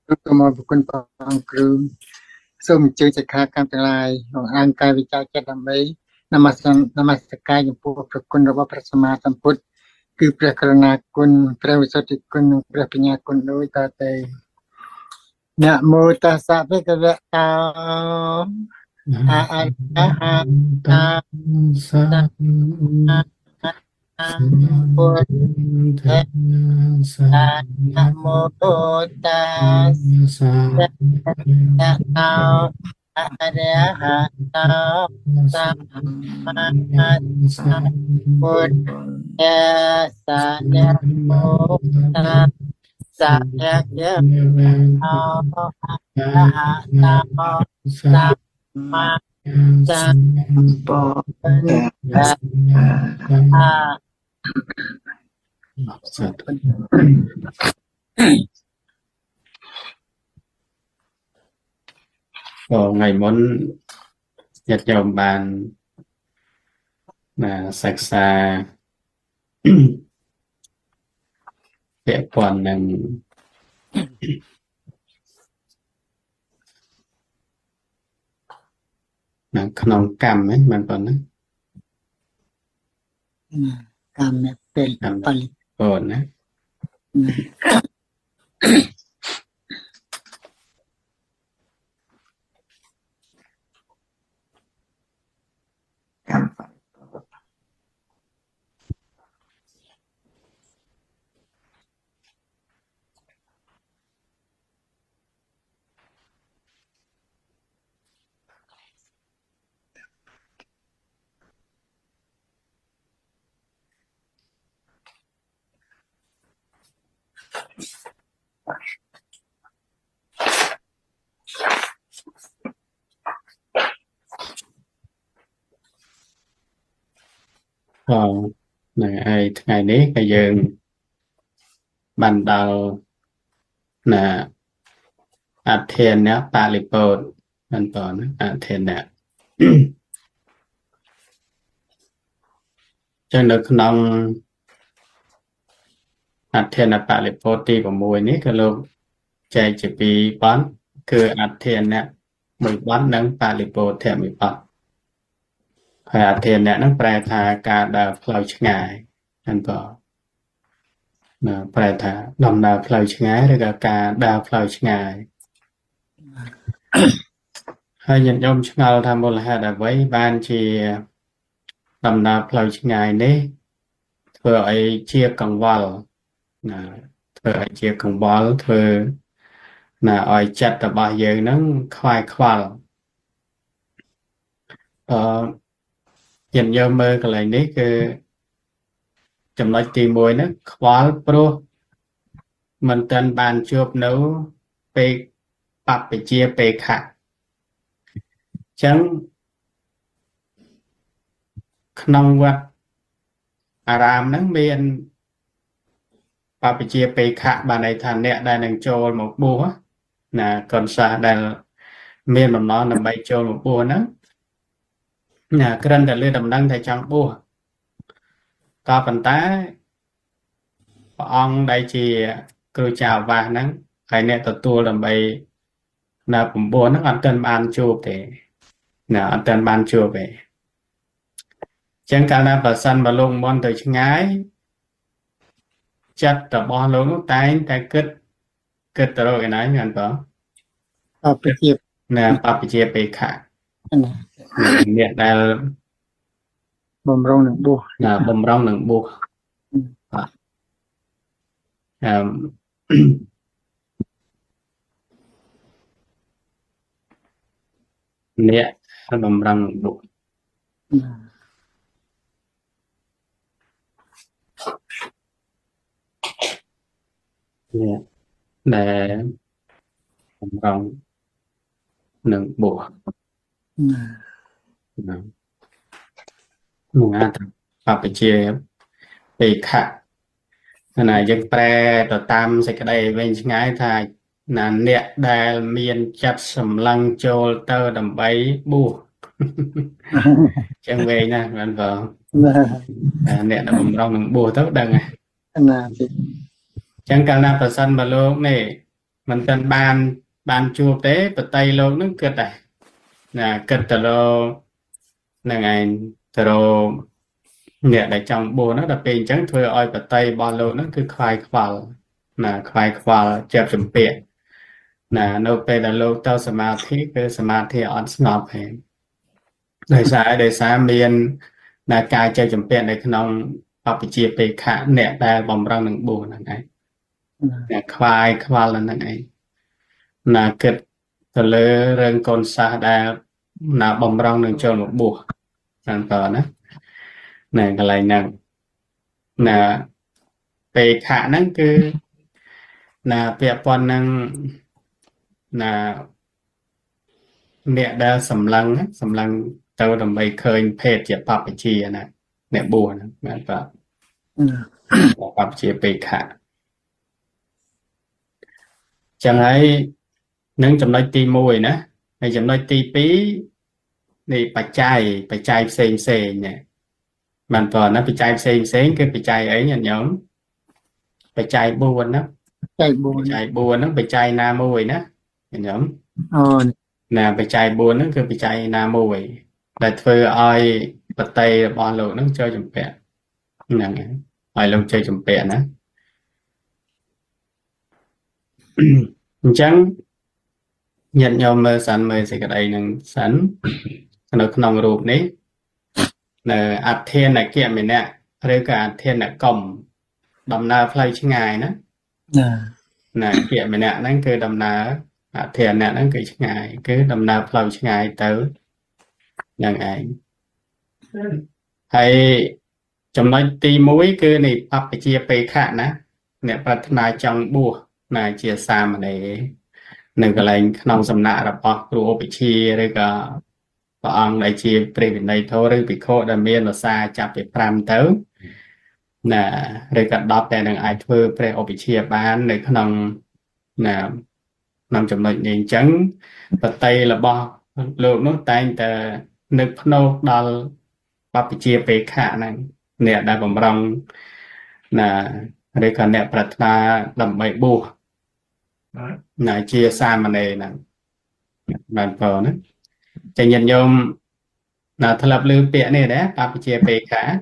ก็มาบุคคลฟังครูសូមអញ្ជើញសិក្ខាកាមទាំងឡាយក្នុងអង្គការវិចារចិត្តដើម្បីនមស្ការចំពោះព្រះគុណរបស់ព្រះសម្មាសម្ពុទ្ធគឺព្រះករុណាគុណព្រះវិសុទ្ធិគុណនិងព្រះបញ្ញាគុណដូចតទៅนะโมตัสสะภะคะวะโตอะระหะโตสัมมาสัมพุทธัสสะนะโมตัสสะภะคะวะโตอะระหะโตสัมมาสัมพุทธัสสะนะโมตัสสะภะคะวะโตอะระหะโตสัมมาสัมพุทธัสสะ ngày muốn nhật dòng bàn là sạch xa vẽ còn là không cầm ấy mà còn đấy cầmเป็นผลิต còn đấy này ngày đấy cái giờ ban đầu là Athena nè Palipod ban đầu Athena cho nó không Athena Palipod thì của mùi ní cái lúc chạy chỉ bị bắn cứ Athena mùi bắn nâng Palipod theo mùi bắn Athena nó phải thà cả đào phơi ngày anh bảo phải thà đầm đào phơi ngày rồi cả đào phơi ngày hai nhân trong ngày tham một là đã với ban chỉ đầm đào phơi ngày đấy thừa ấy chia còng vòi thừa ấy chia còng vòi thừa là ấy chặt là bao giờ nó khoai khoai hiện giờ mơ cái này đấy cứ chấm nói tìm mùi nó khóa pro mình tên bàn chụp nấu pe bắp pe chia pe khạc chẳng nông vật Aram nó miền bắp pe chia pe khạc bàn này thành nè đây đang cho một búa là còn xa đây miền mà nó nằm bay cho một búa nữa nhà cái ranh là lưới đầm đăng thầy chẳng bùa có phần tá ông đây chỉ cứ chào và nắng hay nè tụi tôi làm bày là cũng bùa nó ăn tên ban chụp để là ăn tên ban chụp về chẳng cả là bà sân bà lông bon từ chân ái chắc tập bon luôn tay tay kết rồi cái này nhận có nè bà bị chia bị khảเนี่ยได้บำรุงหนึ่งบุบำรุงหนึ่งบุเนี่ยบำรุงบุเนี่ยได้บำรุงหนึ่งบุmột ngàn họcไปเชียร์ไปขะนะยังแปลต่อตามใส่กระไดเวงง่ายทายนั่นเนี่ยได้เมียนจัดสำลังโจลเตอร์ดำใบบูจังเวนะมันก็เนี่ยดำรองหนึ่งบูเท่าดังไงจังการนับประสันบาโลกนี่ mình tên ban chua tế bật tay luôn nó kết này là kết tờ lô là ngày tờ lô nè để trong bùa nó đập bên trắng thôi oi bật tay bao lô nó cứ khoai khoal chẹp chùm bịa là nô bê là lô tao sma thi on snop hè đời xa miền là cài chẹp chùm bịa để nông bắp chia bê khả nè đa bầm răng nâng bùa là này nè khoai là này là kết tờ lơ rừng con xa đa là bầm răng nâng cho một bùa làm tờ đó nè cái này nè là về khả năng cứ là việc quan năng là mẹ đã sầm lăng tao đầm bay khơi phê chỉ bắp chia nè nè buồn nè và bắp chia về khả chẳng ấy nâng chấm nói ti mùi nè này chấm nói ti pí đi bạch trai xem nhỉ mình còn nó bị trai xem cái bị trai ấy nhận nhóm bị trai buồn đó chạy buồn nó bị trai nam mùi đó nhận nhóm nè bị trai buồn nó cứ bị trai nam mùi để thuê ai bật tay bọn lộ nó chơi chùm bẹ nè ai luôn chơi chùm bẹ nữa chẳng nhận nhóm mơ sẵn mơ sẽ cái đây nâng sẵn nó không rụp ní nè ạt thiên này kia mình nè rồi cả ạt thiên là cổng đầm na play chứ ngài nữa nè kia mình nè nó cứ đầm na ạt thiên nè nó cứ chứ ngài cứ đầm na play chứ ngài tới nhận ảnh hay trong nói ti mũi cứ này bắp chia bê khả nè bật na trong bùa nè chia xa mà để nâng cái lệnh nông xâm nạ là bọc rùa bị chia rồi cả ông đại chia pre việt này thôi rồi bị khô đam miên là xa chạp bị pram tới nè rồi cả đọc để nâng ai thưa pre bị chia bán để nông nè nông trong lệnh nhìn trắng và tay là bo lượng nó tay tờ nước nô đo bắp bị chia về khả năng nè đã bầm rong nè rồi cả nè bật na đầm bậy bùa nè chia xa mà này nè bàn phở nữa chạy nhận nhôm là thật lập lưu bịa này đấy bắp chia bề khả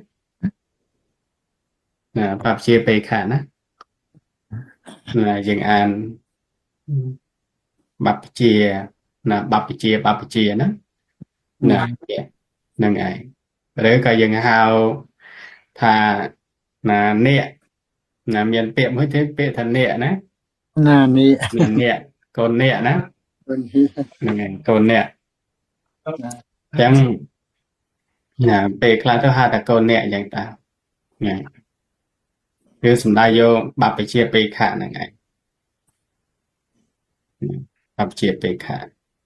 nè bắp chia bề khả nè là dừng an bắp chia nữa nè nâng ai rồi cả dừng hào thà là nè là miền tiệm mới thế bịa thần nè nè nè con nè nè con nè chẳng là về khai thứ hai là con nè dạng ta nè cứ sầm đai vô bắp bị chia bề khả này này bắp chia bề khả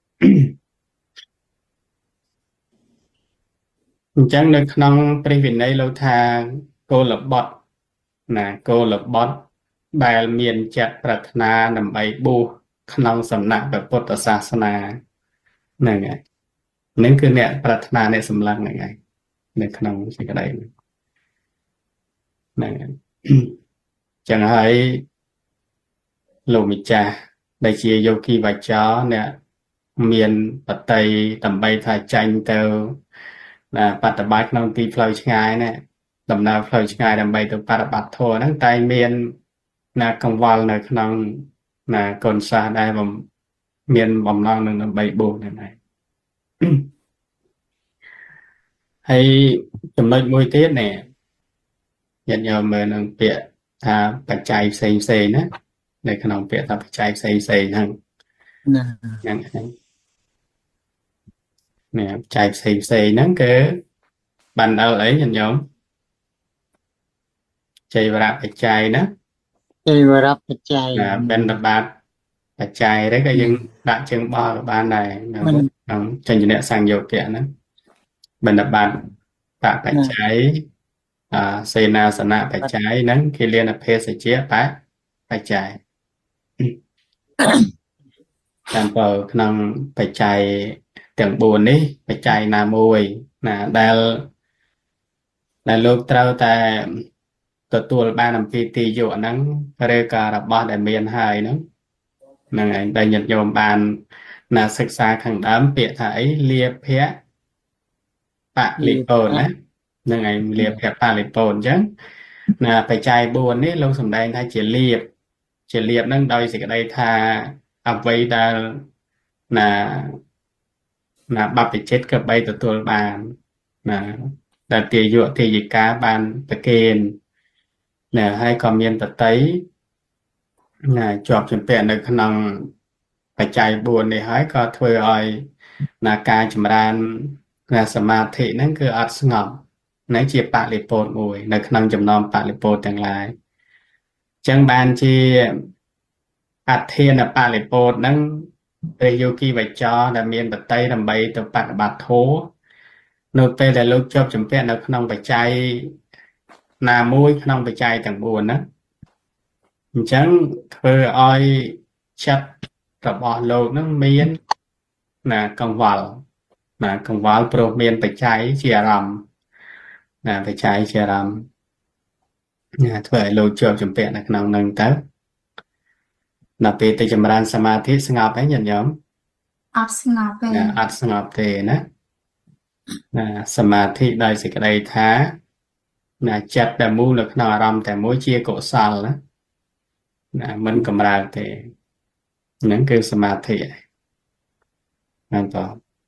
chẳng được nông privin này lâu tha cô lập bọt nè cô lập bọt bài miền chặt bạc na nằm bay bu nông sầm nặngแบบพุทธศาสนาnày này nên cứ nè bạc na này sầm lăng này này nên nông sẽ cái đây này chẳng hay lô mì cha đại chia vô kỳ và chó nè miền bát tây tầm bay thay tranh tàu là bát bát nông ti phơi ngay nè tầm nào phơi ngay tầm bay từ bát thua nắng tay miền là côngval là nông là còn xa đây mà miền bầm non là bay bù này hay chấm nói môi tiết nè nhận nhờ mà nông bịa bạch chạy xây nữa để khả năng bịa bạch chạy xây thằng nè chạy xây nắng cái bàn đầu ấy nhận nhóm chạy vào bạch chạy đó bên đập bạch chạy đấy cái dân đã chân bo của ban này trên những sang dầu kiện đó bên đập bạch chạy xây na sẵn nạ bạch chạy nắng khi liên là phê sẽ chia bạch chạy làm bờ năng bạch chạy tưởng buồn đi bạch chạy là mùi là lúc trao tại tụi ba làm phi tì dụ nắng rê cà rập bó đại miền hai nữa năng ảnh đây nhận dồn bàn là sức xa khẳng đám bịa thải lia phé bạ lì bồn á năng ảnh lia phé bạ lì bồn chứ là phải chạy buồn ấy lâu sầm đây thay chỉ liệp nâng đôi thì cái đây tha à vậy là bà phải chết cả bay từตัวbàn là tiền dụ thì gì cả bànตะเกณฑ์làให้ความเย็นตะไตจอบจนเปลี่ยนในขนมปัจจัยบุญในให้ก็ถวยอ้อยการจำรานสมาธินั่นคืออัดสงบในจีปะลิโปนมวยในขนมจำนอมปะลิโปนต่างหลายจังบานจีอัดเทียนปะลิโปนนั่งเรโยกีไวจอแต่เมียนปัตไตทำใบตัวปัดบัดโถโนเปแต่ลูกจบจำเป็นในขนมปัจจัยนามวยขนมปัจจัยต่างบุญนะจังคืออ้อยชัดกับบ่อโลกนั้นเมียนกังวลกังวลโปรเมียนไปใช้เชียรำไปใช้เชียรำเพื่อโลกจบจำเป็นในขนมหนึ่งเต้นับเป็นแต่จำรานสมาธิสงบให้ยันยมอัดสงบเป็นอัดสงบเตนะสมาธิได้สิกได้ท้าจัดแต่มูลขนารำแต่มูเชียโกสัลนะมันกำลังเตนั่นคือสมาธินั่นต่อ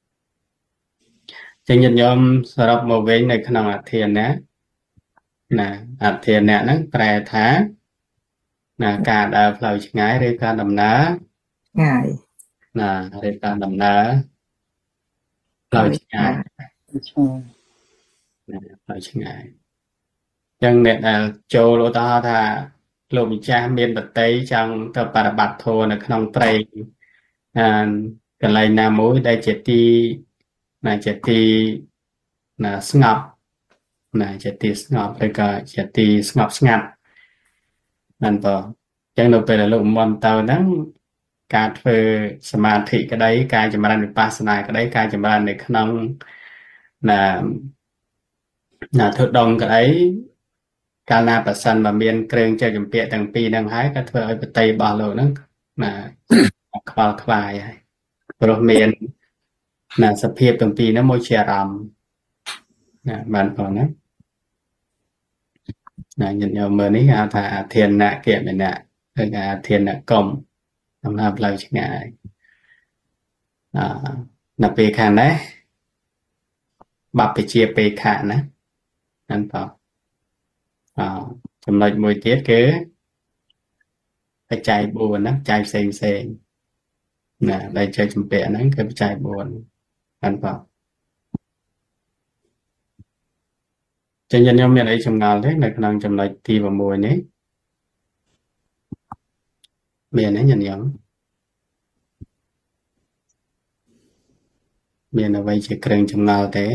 จึงยันยมสำหรับโมเวงในขนมอัดเทียนนะอัดเทียนเนี่ยนั่งแปรท้าการเดินเราง่ายเรื่องการดำน้ำง่ายเรื่องการดำน้ำเราง่ายเราง่ายยังเนี่ยโจโลตาธาโลมิจาเมียนบัตเตยจังตัวปฏิบัติโทในขนมเตยกันเลยนามุได้เจตีสงบเจตีสงบแล้วก็เจตีสงบสงัดนั่นต่อจังเราไปแล้วลูกมอนเตานั้นการเฟอสมาธิก็ได้การจำรันวิปัสสนาก็ได้การจำรันในขนมทุดงก็ได้การนาปัสสันมาเมียนเกรงใจจำเปียต่างปีดังหายก็เฟอไปไตบอลโลนั้นคลอคลายโรเมียนสเพียบต่างปีนั้นโมเชียรำมันพอนะยันยมเมื่อนี้อาถาเทียนเกี่ยเป็นคือเทียนกลมทำให้เราใช้งานนับปีขันได้บับไปเชียไปขันนะนั่นพอจำนวนมวยเทียคือไปใจบุญนะใจเซ็งได้ใจจำเป็นนั้นคือไปใจบุญนั่นพอจังยันยมเนี่ยได้ชมงานเล็กในขณะจำนวนทีบมวยนี้เมียนั้นยันยมเมียนเอาไว้จะเกรงจำงานแต่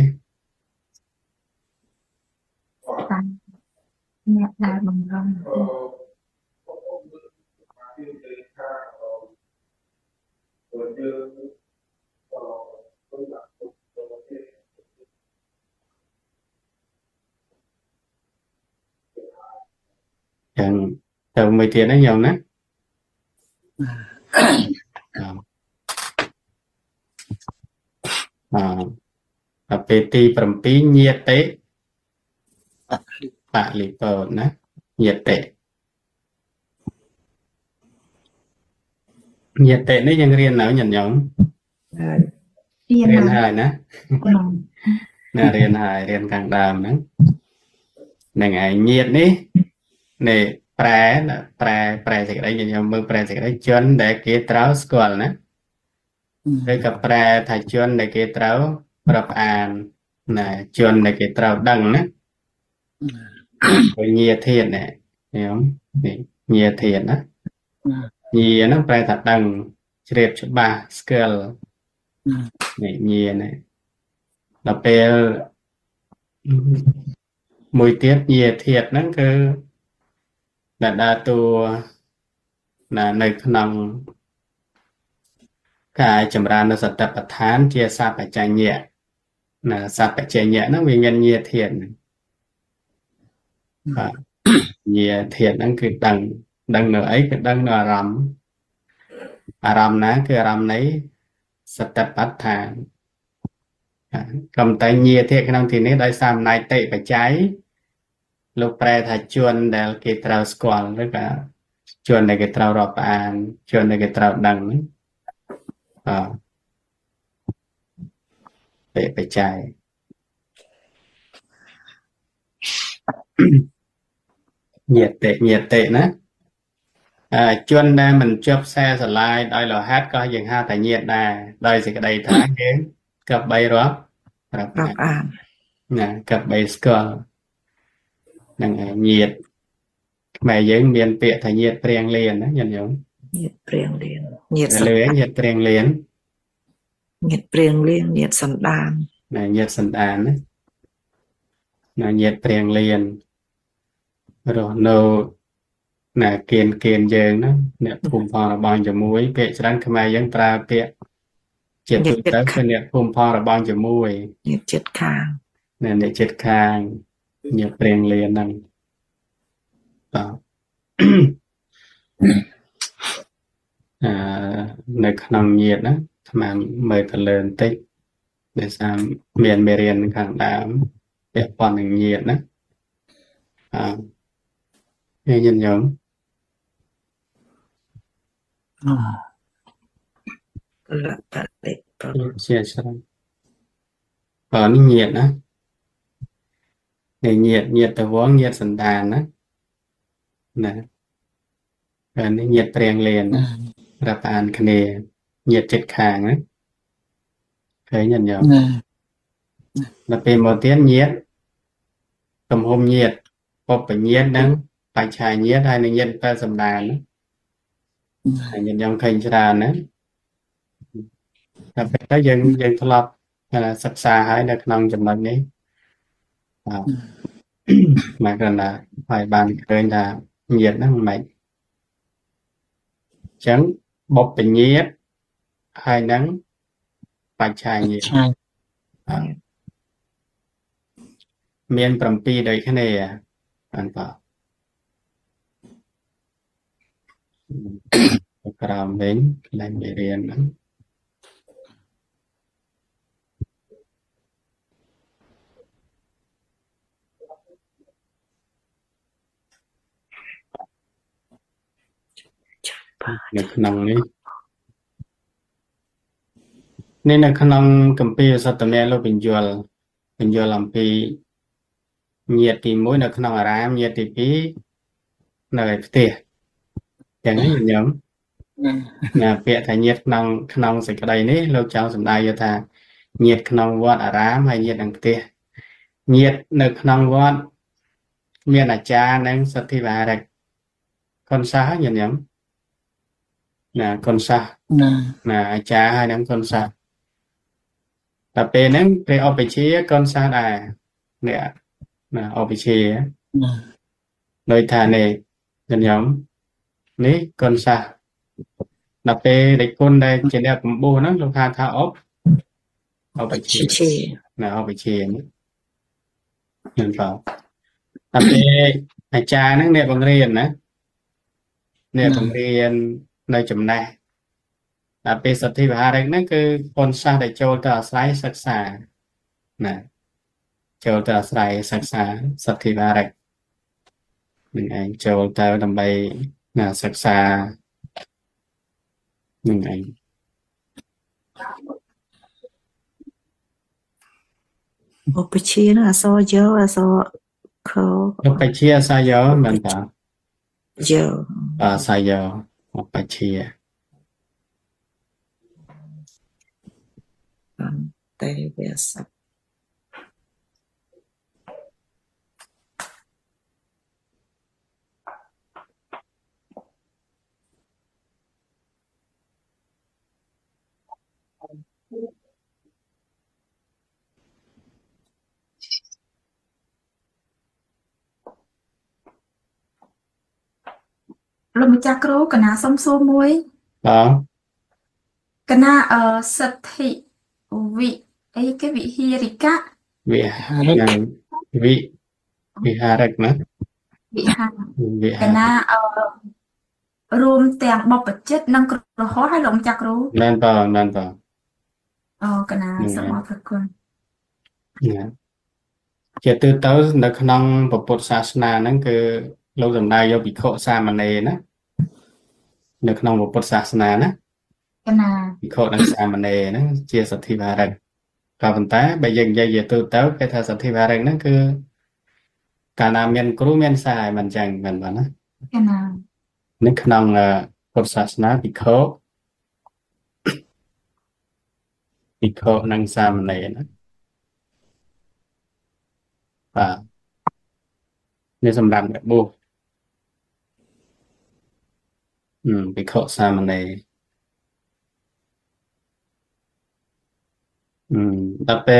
เนี่ยได้บางครั้งอย่างแต่ไม่เทียนได้ยมนะไปตีปรำปีเงียเตะปะลิโปนะเงียเตะนี่ยังเรียนหนาวหยันยมเรียนหายนะเรียนหายเรียนกลางดามนะในไงเงียนี่เนี่ยแปรสิ่งใดอย่างมือแปรสิ่งใดจนได้เกี่ยวกับสกุลนะโดยกับแปรถ่ายจนได้เกี่ยวกับประอ่านจนได้เกี่ยวกับดังนะเงียเทียนเนี่ยเห็นเงียเทียนนะเงียนั่งแปรถัดดังเรียบชุบาสกุลเนี่ยเงียเนี่ยเราเป็นมวยเทียนเงียเทียนนั่นคือได้ตัวในขนมกายจำรานสัตตประธานเจียซาปัจจัยเนี่ยสัตปัจจัยเนี่ยนั่นเป็นเงินเงียเทียนเงียเทียนนั่นคือดังเหนือไอ้คือดังเหนือรอารมณ์นะคืออารมณ์ในสติปัฏฐานกำแต่เงียเทขนมทีนี้ได้สามนายเตะไปใจลูกแปรถ้าชวนเดลกิตราสกอลหรือก็ชวนในกิตรารอบอ่านชวนในกิตราดังนั้นเตะไปใจเงียเตะนะชวนได้มันจบแซ่สไลด์ได้หรอฮัทก็ยังห้าแต่เงียได้ได้สิกระไดท้ายเองกับใบรับรับอ่านนะกับใบสกอลนั่งเงียดแม่ยังเรียนเปียถ้าเงียดเปรียงเรียนนะยันยงเงียดเปรียงเรียนเงียดเลยเงียดเปรียงเรียนเงียดเปรียงเรียนเงียดสันดานนะเงียดสันดานนะเงียดเปรียงเรียนrồi nô là kiền dường đó nè phùm phò là bằng cho muối kệ cho đang khmer dân tra kệ chết tụi tới cái nè phùm phò là bằng cho muối nhiệt chết khang nè chết khang nhiệt liền liền năng đó nơi khăn nhiệt đó mà mời thật lớn tích để sao miền miền khẳng đám để còn nhiệt đó nghe nhìn giống là bạn để chia sẻ ở nhiệt đó để nhiệt từ vốn nhiệt sẵn đàn đó nè rồi nhiệt preng liềnรับอ่านคะแนนnhiệt chết khang đó thấy nhận giống là về một tiếng nhiệt tầm hôm nhiệt có phải nhiệt đó phải xài nhiệt hay là nhiệt ta sẵn đàn đó nhận giống khinh cho đàn đó là phải dân thật lập là sắp xa hay được nông chậm mạnh ấy mà gần là phải bàn khơi là nhiệt nó mạnh chẳng bột tình nhiệt hai nắng phải chai nhiệt miền Trầm Pi đấy cái này anh bảo làm đến làm để riêng lắm được nòng đi nên là khả năng cầm pi sao tụi mẹ lo bình dùa làm pi nhiệt thì mỗi là khả năng ram nhiệt thì pi lời tiền chẳng ấy nhóm là việc thay nhiệt khả năng sẽ cái đây đấy lâu cháu sầm đai cho ta nhiệt khả năng vót ram hay nhiệt đằng tiền nhiệt được khả năng vót miền là cha nên sẽ thi vào đây con sao nhìn nhóm là con sa là cha hai đứa con sa tập bên ném về ở vị trí con sa này nè là ở vị trí nơi thà này gần giống ní con sa tập bên để con đây chỉ đẹp bù nó lúc hà thà ốp ở vị trí là ở vị trí nhìn vào tập bên cha nó nè bằng riêng nè nè bằng riêng nơi chùm này là về sắp thì bà đấy nó cứ con sa để cho ta sái sắc xa nè cho ta sái sắc xa sắp thì bà đấy mình anh cho ta đầm bay là sắc xa mình anh một cái chia nó là so dấu là so khâu lúc phải chia sao gió mình bảo giờ sao gió một phải chia tay về sạch lúc mình chắc rồi cả na xong xô muối đó cả na sạch thị vị ấy cái vị hirika vị Harek nữa vị hà vị cả na รวมแต่งบปจิตนังกระหอให้ลงจากรู้นั่นต่อนั่นต่ออ๋อกนะนี่สไงมอพระคุณนะជាទូទៅនៅក្នុងពុទ្ធសាសនាហ្នឹងគឺលោកសំដៅយកភិក្ខុសាមណេរណានៅក្នុងពុទ្ធសាសនាណាកណាភិក្ខុនិងសាមណេរហ្នឹងជាសទ្ធិវារិកក៏ប៉ុន្តែបើយើងនិយាយជាទូទៅគេថាសទ្ធិវារិកហ្នឹងគឺកាលណាមានគ្រូមានសាយមិនចឹងមិនបាទណាកណានៅក្នុងពុទ្ធសាសនាភិក្ខុនិងសាមណេរណាបាទនេះសម្រាប់អ្នកបួសភិក្ខុសាមណេរដល់ពេល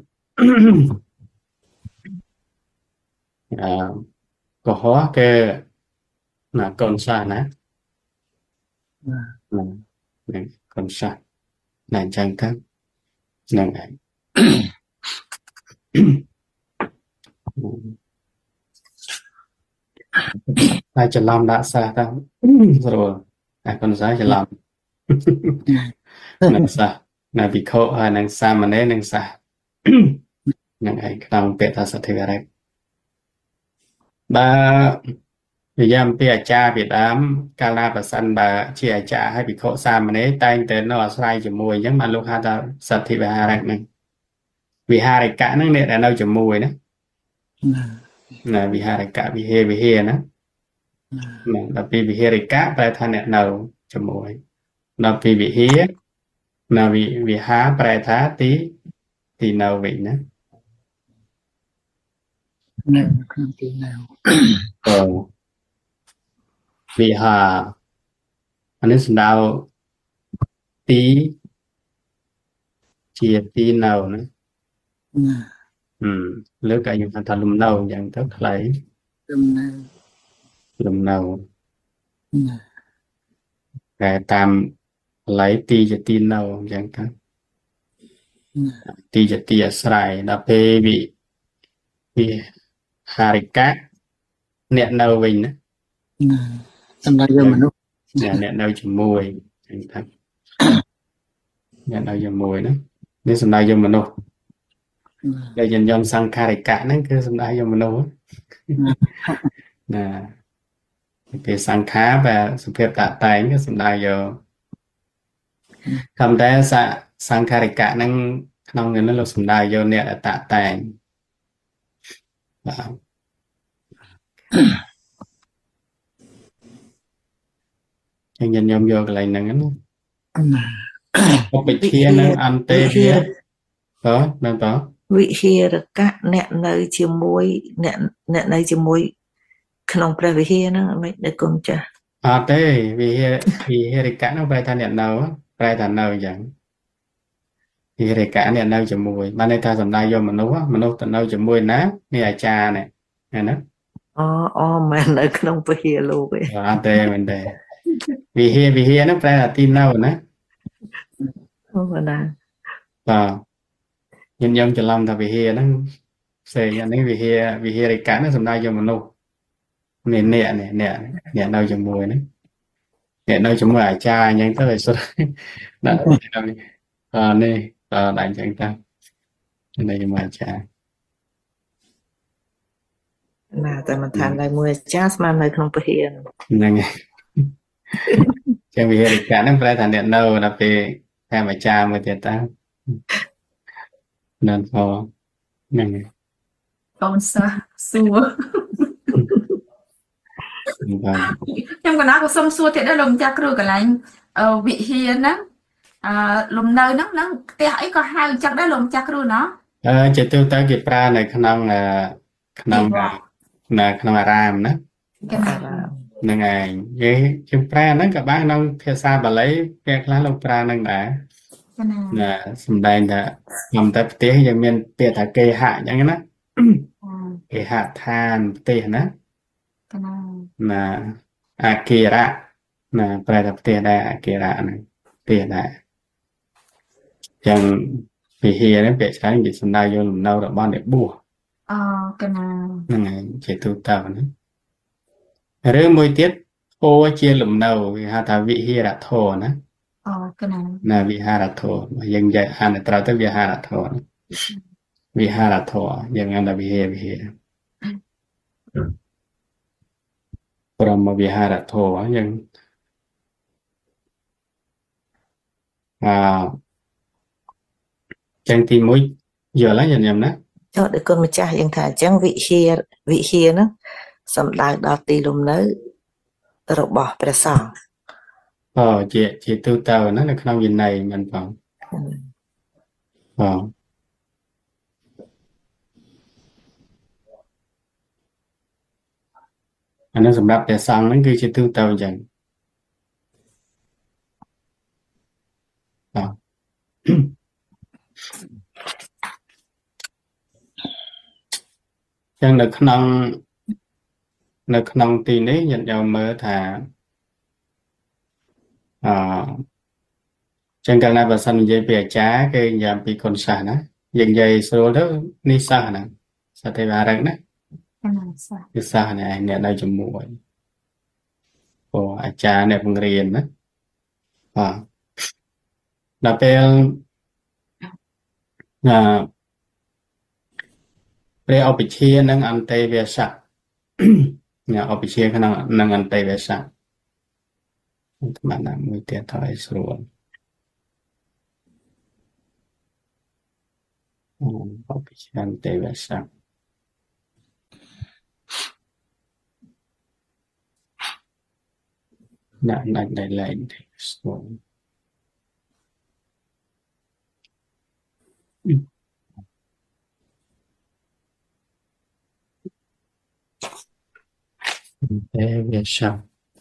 កុហកគេណាកូនសាសណាហ្នឹងកូនសាសណាអញ្ចឹងទៅហ្នឹងហើយតែច្រឡំដាក់សាសទៅស្រួលតែកូនសាសច្រឡំនឹងសាសណាភិក្ខុហើយនឹងសាមណេរនឹងសាសហ្នឹងហើយក្នុងពាក្យថាសទ្ធិវារិកបើនិយាយអំពីអាចារ្យពីដើមកាលណាប្រសិនបើជាអាចារ្យឲ្យភិក្ខុសាមណេរតែងតែនៅអាស្រ័យជាមួយអញ្ចឹងបានលោកហៅថាសទ្ធិវិហារិកហ្នឹងវិហារិកៈហ្នឹងអ្នកដែលនៅជាមួយណាវិហារិកៈវិហេណាដល់ពីវិហារិកៈប្រែថាអ្នកនៅជាមួយដល់ពីវិហានៅវិហាប្រែថាទីនៅវិញណានៅក្នុងទីនៅវិហារអានេះសំដៅទីជាទីនៅណាលើកយើងថាលំនៅអញ្ចឹងទៅខ្លី លំនៅតែតាមកន្លែងទីជាទីនៅអញ្ចឹងទៅទីជាទីអាស្រ័យដល់ពេលវិហារិកៈអ្នកនៅវិញណាសម្រាប់យកមនុស្សអ្នកនៅជាមួយអញ្ចឹងទៅអ្នកនៅជាមួយណានេះសំដៅយកមនុស្សដែលញញសង្ខារិកៈហ្នឹងគឺសំដៅយកមនុស្សណាពេលសង្ខារបែបសុភាពតតែងគឺសំដៅយកតាមតែសង្ខារិកៈហ្នឹងក្នុងនេះលោកសំដៅយកអ្នកតតែងបាទញញយកកន្លែងហ្នឹងណាឧបជានៅអន្តេវាមែនតើវិហារកៈអ្នកនៅជាមួយអ្នកនៅជាមួយក្នុងព្រះវិហារហ្នឹងមិនដែលគុំចាស់អត់ទេវិហារិកៈហ្នឹងប្រែថាអ្នកនៅប្រែថានៅអញ្ចឹងវិហារិកៈអ្នកនៅជាមួយបានន័យថាសំដៅយកមនុស្សទៅនៅជាមួយណានេះអាចារ្យនេះណាអូមែននៅក្នុងវិហារលោកឯងអត់ទេមែនទេវិហារហ្នឹងប្រែថាទីនៅណាអូណាបាទញញច្រឡំថាវិហារហ្នឹងផ្សេងអានេះវិហារិកៈហ្នឹងសំដៅយកមនុស្សនេះអ្នកនៅជាមួយហ្នឹងអ្នកនៅជាមួយអាចារ្យអញ្ចឹងទៅឲ្យសុទ្ធដាក់នេះដាក់អញ្ចឹងទៅនៅជាមួយអាចារ្យណាតែមិនថានៅមួយអាចារ្យស្មាននៅក្នុងវិហារហ្នឹងហើយចឹងវិហារិកៈហ្នឹងប្រែថាអ្នកនៅដល់ពេលតែអាចារ្យមួយទៀតតើนั่นพอហ្នឹងហើយកូនសាសសួរបាទខ្ញុំកណាក៏សុំសួរទៀតដែរលោកម្ចាស់គ្រូកន្លែងវិហារហ្នឹងលំនៅហ្នឹងផ្ទះអីក៏ហៅអញ្ចឹងដែរលោកម្ចាស់គ្រូណោះជាទូទៅគេប្រើនៅក្នុងក្នុងអារាមណាកណាហ្នឹងឯងយើងប្រើហ្នឹងក៏បានក្នុងភាសាបាលីពេលខ្លះលោកប្រើហ្នឹងដែរកណាណាសំដែងថាខ្ញុំតែផ្ទះយើងមានពាក្យថាគេហៈអញ្ចឹងណាគេហៈឋានផ្ទះណាកណាណាអាគារៈណាប្រែថាផ្ទះដែរអាគារៈហ្នឹងផ្ទះដែរចឹងវិហារហ្នឹងពាក្យច្រើននិយាយសំដៅយកលំនៅរបស់អ្នកបួសកណាហ្នឹងហើយជាទូទៅណាឬមួយទៀត ô chia lùm đầu vì ha ta vị hi đã thổ nè cái này nè vị ha đã thổ mà dân dạy ha này trao tới vị ha đã thổ vị ha đã thổ dân ăn là vị hi còn mà vị ha đã thổ dân à chẳng thì mỗi giờ lá dần dần đó ចុះដូចគុណម្ចាស់យើងថាអញ្ចឹងវិហារហ្នឹងសំដៅដល់ទីលំនៅរបស់ព្រះសង្ឃ chị tư tờ nó là không nhìn này mình còn anh nó sầm đạp để sang nó cứ chị tư tờ chẳng chẳng được không thì đấy nhận vào mở thả chẳng cần là bà sanh dây bè chá cái giảm bị con xả nó dần dây số đó ní xa nè xa thấy bà răng đó cái này sao cái xa này nè đây chùm mũi của cha nè bằng riêng đó là về ở bị chia năng ăn tây về sạch nhà ở bị chia cái năng ăn tây về sạch mà là muy tiệt thôi rồi ở bị chia ăn tây về sạch nè này lại rồi tây về sạch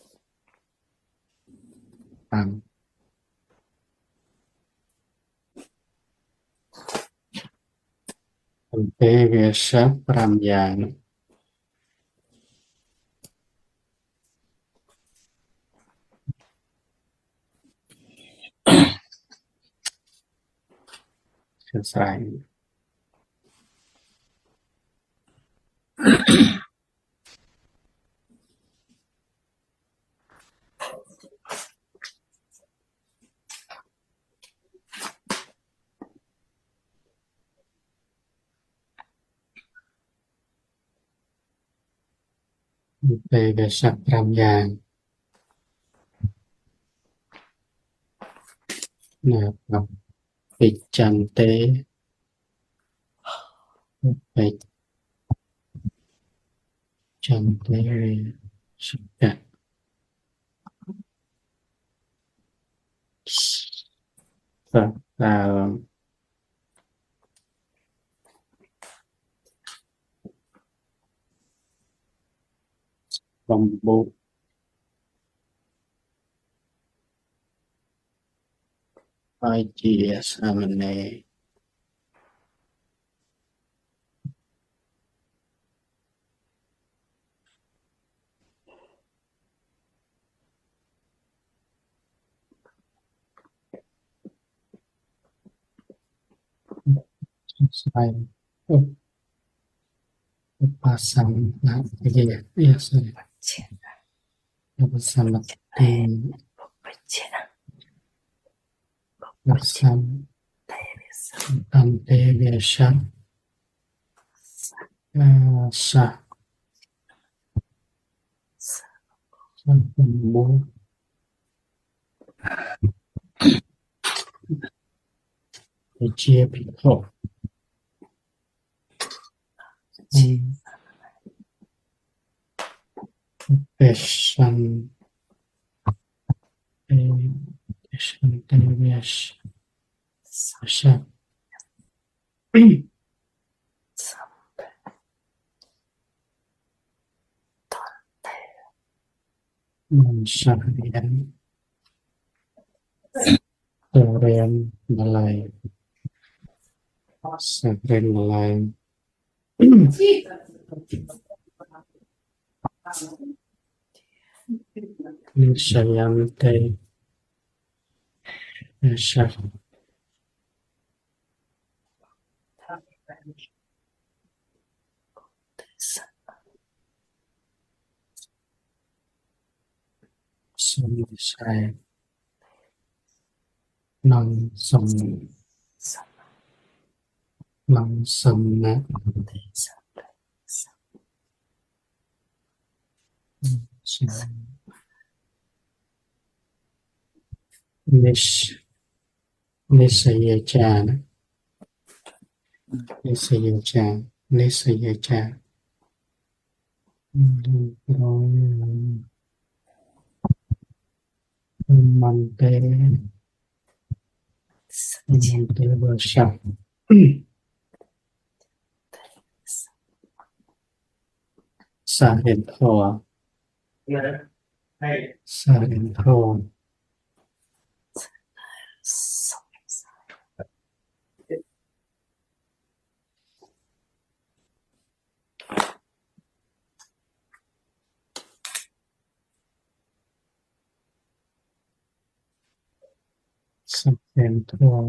tây về sạch làm dạng sai tây về sạch làm dạng nè bị chăn tế bị chăn tế sạch cả là vòng bộ IGS này sai pasang là cái gì yes pasang là tiền pasang tam tê về sắc sa phần bốn để chia bị khổ pasang tê về sắc mình sắc điện tổ đen là lại sắc đen là lại mình sẽ làm tê sắc សុំវិស័យនឹងសុំនឹងសំណាក់និស្សយាចារណានិស្សយាចារនិស្សយាចារមន្តេវស័កសារិនធរសារិនធរសារិនធរ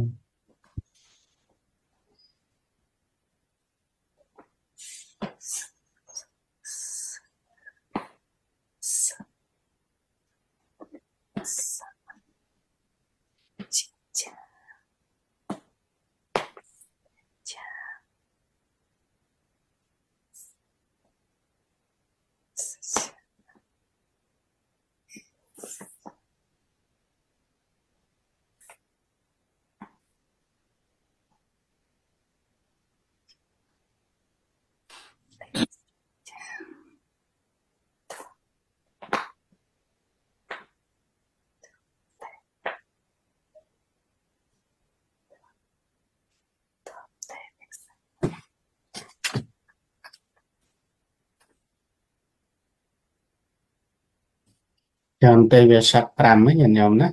ចាំទេវស័ក5ហ្នឹងញោមណា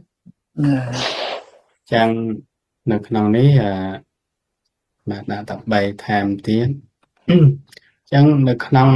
ចាំនៅក្នុងនេះបាទដាក់តែ3ថែមទៀតចឹងនៅក្នុង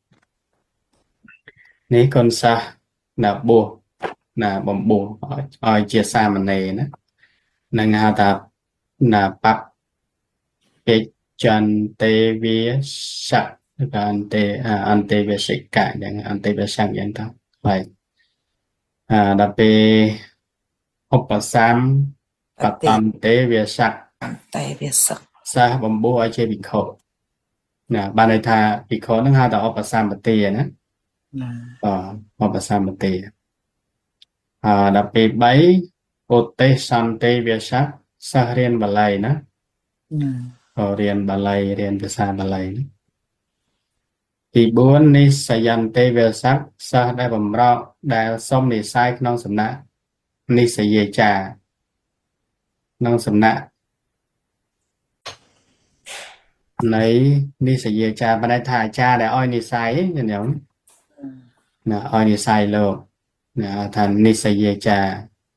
នេះកូនសិស្សណាបួសណាបំបួសឲ្យជាសាមណេរណានឹងហៅថាណាបបពេចន្ទេវាស័កឬក៏អន្តេវសិកៈយ៉ាងអន្តេវស័កយ៉ាងទៅហើយដល់ពេលឧបសម្បតន្តេវាស័កតែវាសឹកសាសបំបួសឲ្យជាភិក្ខុណាបានន័យថាភិក្ខុហ្នឹងហៅថាឧបសម្បទាណាឧបសម្បទាដល់ពេល3ឧទេសន្តេវាស័កសិស្សរៀនបាលីណារៀនបាលីរៀនភាសាបាលីណាទី4និស្សយន្តេវាស័កសិស្សដែលបំរើដែលសុំនិស្ស័យក្នុងសំណាក់និស្សយាចារក្នុងសំណាក់នៃនិស្សយាចារបានន័យថាអាចារ្យដែលឲ្យនិស្ស័យញោមណាឲ្យនិស្ស័យលោកណាថានិស្សយាចារ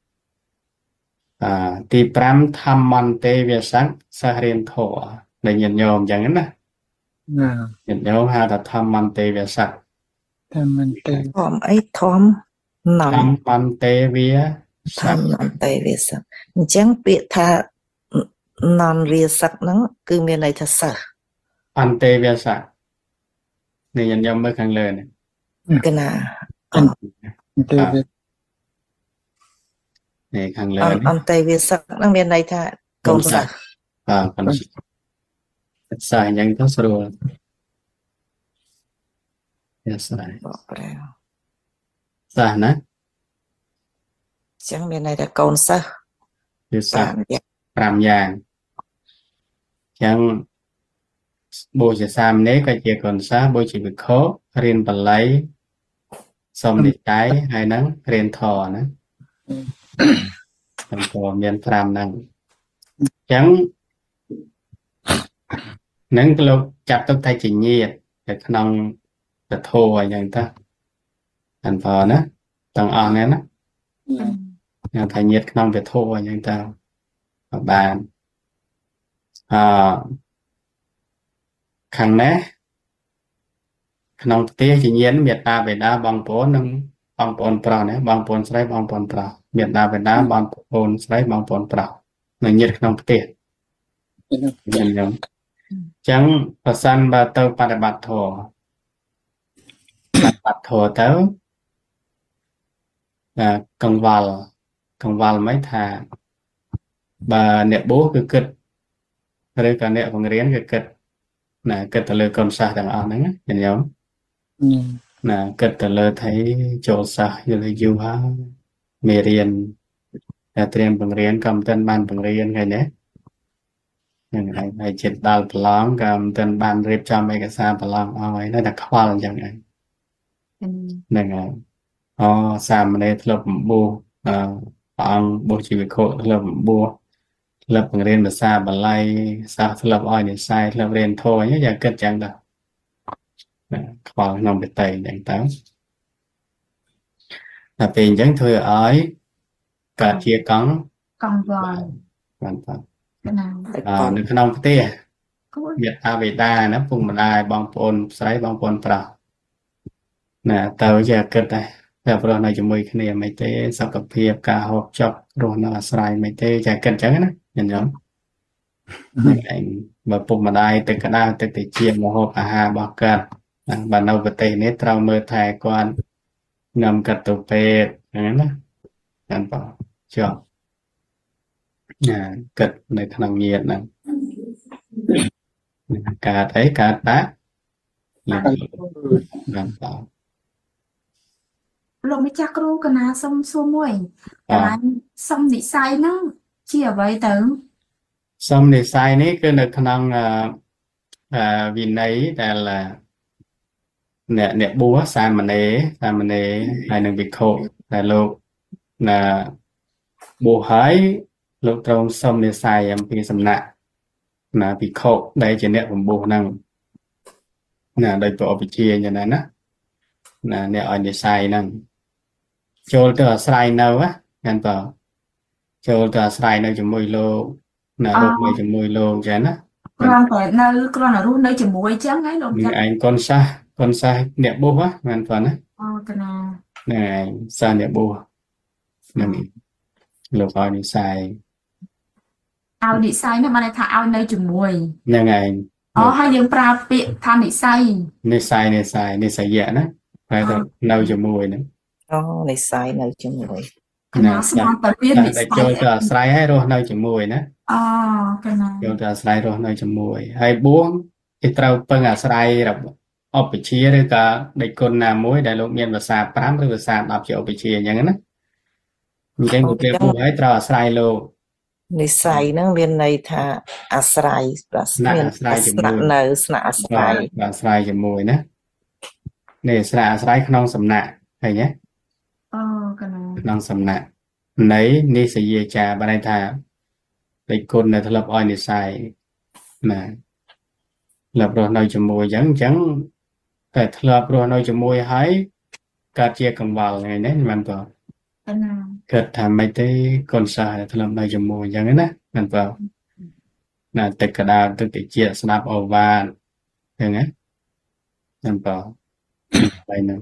ទី5ធម្មន្តេវាស័កសិស្សរៀនធម៌ដែលញាតិញោមអញ្ចឹងណាញាតិញោមហៅថាធម្មន្តេវាស័កធម្មន្តេធម្មអីធម្មណធម្មន្តេវាធម្មន្តេវាស័កអញ្ចឹងពាក្យថាណនវាស័កហ្នឹងគឺមានន័យថាសិស្សអន្តេវាស័កនេះញាតិញោមមើលខាងលើនេះកណាអន្តេវានេះខាងលើអន្តេវាស័កហ្នឹងមានន័យថាកូនសិស្សកូនសិស្សសាអញ្ចឹងទៅស្រួលយ៉ាស្រ័យបកប្រែសាណាចឹងមានន័យថាកូនសិស្សវាសា5យ៉ាងចឹងបូជាសាមណេរក៏ជាកូនសិស្សបូជាភិក្ខុរៀនបាលីសុំនិស្ស័យហើយហ្នឹងរៀនធម៌ណាខ្ញុំក៏មាន5ហ្នឹងចឹងនឹងលោកចាត់ទុកថាជាញាតិនៅក្នុងពធអញ្ចឹងទៅអន្តរណាទាំងអស់នេះណាខ្ញុំថាញាតិក្នុងពធអញ្ចឹងទៅបានខាងនេះក្នុងផ្ទះជាញាតិមេត្តាបិតាបងប្អូននិងបងប្អូនប្រុសណាបងប្អូនស្រីបងប្អូនប្រុសមេត្តាបិតាបងប្អូនស្រីបងប្អូនប្រុសនិងញាតិក្នុងផ្ទះយ៉ាងហ្នឹងចឹងប្រសិនបើទៅបប្រតិបត្តិធម៌ទៅកង្វល់មិនថាបើអ្នកបួសគឺគិតឬក៏អ្នកបង្រៀនគឺគិតណាគិតទៅលើកូនសិស្សទាំងអស់ហ្នឹងណាញញោមណាគិតទៅលើថៃចូលសិស្សយល់យូរហើយមេរៀនតែត្រៀមបង្រៀនក៏មិនទាន់បានបង្រៀនឃើញទេហ្នឹងហើយចិត្តដល់ប្រឡងក៏មិនទាន់បានរៀបចំឯកសារប្រឡងអស់ហើយនៅតែខ្វល់អញ្ចឹងហ្នឹងហើយសាមណេរធ្លាប់បួសព្រះអង្គបួសជីវខុធ្លាប់បួសធ្លាប់បង្រៀនភាសាបាលីសាស្ត្រធ្លាប់ឲ្យនិស្ស័យធ្លាប់រៀនធម៌អញ្ចឹងយ៉ាងគិតអញ្ចឹងទៅខ្វល់ក្នុងបតីអញ្ចឹងទៅតែពេលអញ្ចឹងធ្វើឲ្យកើតជាកង្វល់បានតើនៅក្នុងផ្ទះមេត្តាបិតាណាពុកម្ដាយបងប្អូនស្រីបងប្អូនប្រុសណាទៅជាគិតដែរតែប្រោះនៅជាមួយគ្នាមិនទេសុខភាពការហូបចុករស់នៅអាស្រ័យមិនទេចាគិតអញ្ចឹងណាញញោមឯងបើពុកម្ដាយទឹកក្តៅទឹកតិចមហូបអាហាររបស់គាត់បើនៅប្រទេសនេះត្រូវមើលថែគាត់ញ៉ាំកាត់ទៅពេទ្យហ្នឹងណាចាំបងជាប់គិតនៅក្នុងញាតហ្នឹងកើតអីកើតតាបានតលោកម្ចាស់គ្រូកណាសុំសួរមួយកន្លែងសុំនិស្ស័យហ្នឹងជាអ្វីទៅសុំនិស្ស័យនេះគឺនៅក្នុងវិន័យដែលអ្នកបួសសាមណេរហើយនឹងភិក្ខុតែលោកបួសហើយលោកត្រូវសុំនិស្ស័យអំពីសំណាក់ភិក្ខុដែលជាអ្នកបំពោះហ្នឹងដោយប្រអប់វិជាយ៉ាងណាណាអ្នកឲ្យនិស្ស័យហ្នឹងចូលទៅអាស្រ័យនៅហ្នឹងតើចូលទៅអាស្រ័យនៅជាមួយលោករស់នៅជាមួយលោកចឹងណាគ្រាន់តែរស់នៅជាមួយចឹងហើយលោកម្ចាស់ឯងកូនសិស្សអ្នកបួសហ្នឹងតើណាកណាហ្នឹងឯងសិស្សអ្នកបួសហ្នឹងលោកឲ្យនិស្ស័យហ្នឹងបានថាឲ្យនៅជាមួយហ្នឹងឯងហើយយើងប្រើពាក្យថានិស្ស័យនិស្ស័យណាតែនៅជាមួយហ្នឹងនិស្ស័យនៅជាមួយណាស្មានតែមាននិស្ស័យចូលទៅអាស្រ័យឲ្យរស់នៅជាមួយណាកណាចូលទៅអាស្រ័យរស់នៅជាមួយហើយបួសគេត្រូវពឹងអាស្រ័យអបជាឬក៏ដេចគុណណាមួយដែលលោកមានភាសា5ឬភាសា10ជាអបជាអញ្ចឹងណាអញ្ចឹងគេបួសឲ្យត្រូវអាស្រ័យលោកនិស្ស័យហ្នឹងមានន័យថាអាស្រ័យមានស្នាក់នៅស្នាក់អាស្រ័យជាមួយណានេះស្នាក់អាស្រ័យក្នុងសំណាក់ឃើញទេកណាក្នុងសំណាក់នៃនិស្សយាចាបានន័យថាដេចគុណនៅធ្លាប់ឲ្យនិស្ស័យណាធ្លាប់រស់នៅជាមួយអញ្ចឹងតែធ្លាប់រស់នៅជាមួយហើយកើតជាកង្វល់ថ្ងៃនេះមិនតើគិតថាមិនទេកូនសិស្សធ្លាប់នៅជាមួយអញ្ចឹងណាមិនតើណាទឹកកដាលទឹកតិចស្ដាប់អូវ៉ានអញ្ចឹងណាមិនតើហើយនឹង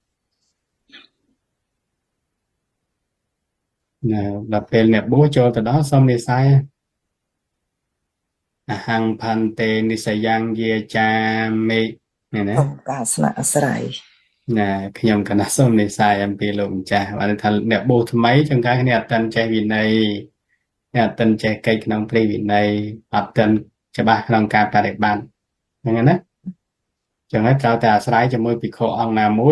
ដល់ពេលអ្នកបួសចូលទៅដល់សុំនិស្ស័យអហង្ផន្តេនិស្សយ៉ាងយាចាមិណាការស្នាក់អាស្រ័យណាខ្ញុំកណាសុំនិស្ស័យអំពីលោកម្ចាស់បានថាអ្នកបួសថ្មីចង្ការគ្នាអត់ទាន់ចេះវិន័យអ្នកអត់ទាន់ចេះកិច្ចក្នុងព្រះវិន័យអត់ទាន់ច្បាស់ក្នុងការបប្រតិបត្តិហ្នឹងណាចឹងហើយត្រូវតែអាស្រ័យជាមួយភិក្ខុអង្គណាមួយ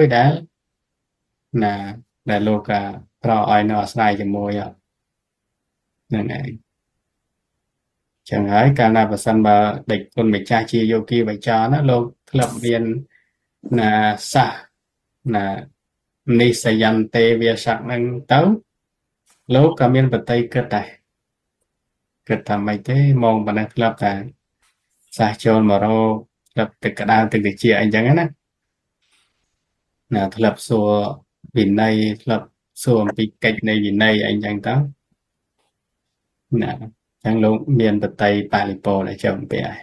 ដែលលោកប្រោឲ្យនៅអាស្រ័យជាមួយហ្នឹងឯងចឹងហើយកាលណាបើសិនបើដេចគុណម្ចាស់ជាយោគីវចរណាលោកធ្លាប់មានសាសនិស្សយន្តេវាស័កហ្នឹងទៅលោកក៏មានបតីគិតដែរគិតថាមិនទេមកប៉ុណ្ណេះធ្លាប់តែសាសចូលមករកធ្លាប់ទឹកក្តៅទឹកតិចអីចឹងណាធ្លាប់សួរវិន័យធ្លាប់សួរអំពីកិច្ចនៃវិន័យអីចឹងទៅណាចឹងលោកមានបតីបាលិពោដែលចុះអំពីហើយ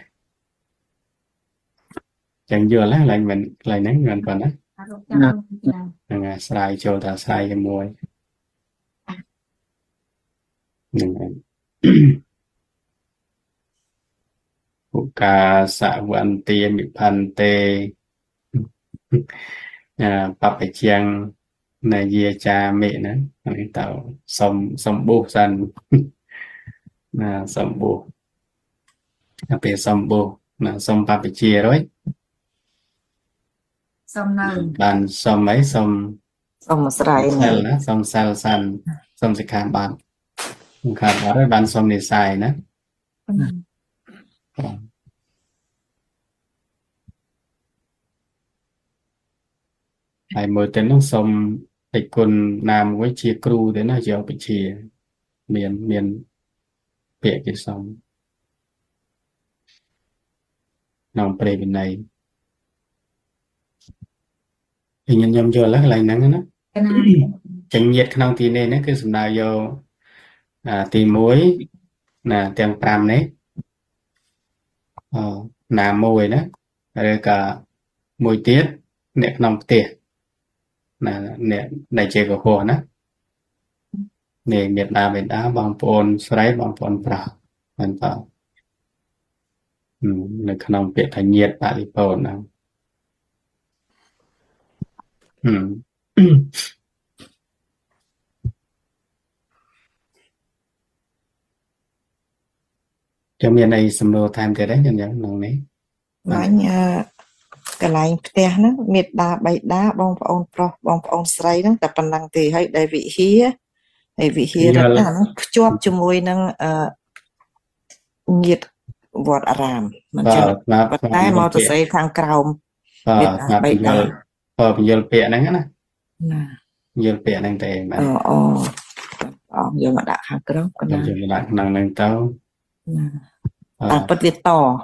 ចឹងយល់ឡើងមិនកន្លែងហ្នឹងមិនប៉ុណ្ណាហ្នឹងអាស្រ័យចូលទៅអាស្រ័យជាមួយហ្នឹងហើយឧកាសវន្ទាមិផន្ទេបព្វជញ្ញ này về cha mẹ nữa người tao xong bố sân là xong bố đặc biệt xong bố là xong ba bị chia rồi xong nơi bạn xong mấy xong សូមស្រ័យ sel đó xong sel sân xong sẽ khám bạn đó rồi bạn xong để xài nữa hai mươi tên nó xong để quân làm với chia crew thế nó giờ bị chia miền bịa cái xong nòng pre bên này thì nhân nhầm giờ lắc lại nắng đó chẳng nhiệt khăn thì nên nó cứ sầm đào vô tìm muối là tiền pram đấy là mồi đó rồi cả mồi tiết nè nòng tiệt là nè này chơi của hồ đó nè Việt Nam bên đó bằng phôn sấy bằng phôn pra mình bảo là khăn ông biết thành nhiệt tại đi phôn nào cho miền này sầm lô tham thế đấy nhận nhận nòng này មាញ់កន្លែងផ្ទះហ្នឹងមេត្តាបៃតាបងប្អូនប្រុសបងប្អូនស្រីហ្នឹងតែប៉ុណ្ណឹងទេហើយដែលវិហារហើយវិហាររដ្ឋហ្នឹងភ្ជាប់ជាមួយនឹងញាតិវត្តអារាមមិនចឹងប៉ុន្តែមកទៅស្រីខាងក្រោមមេត្តាបៃតាបញ្យល់ពាក្យហ្នឹងណាណាយល់ពាក្យហ្នឹងទេបាទអូយកមកដាក់ខាងក្រោមក៏ណាយកមកដាក់ក្នុងហ្នឹងទៅតែពិតវាត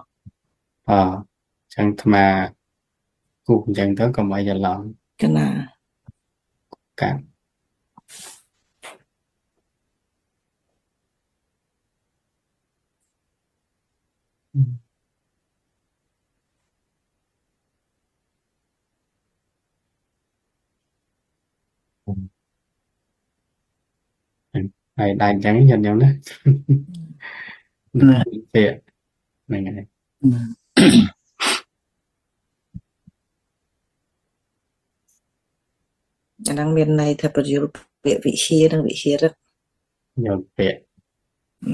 ចឹងអាត្មាគូអញ្ចឹងទៅកុំឲ្យច្រឡំកណាកាត់ហើយដែរអញ្ចឹងញ៉ាំណាពាក្យហ្នឹងហើយអាហ្នឹងមានន័យថាបញ្យល់ពាក្យវិហារនិងវិហាររដ្ឋយល់ពាក្យណា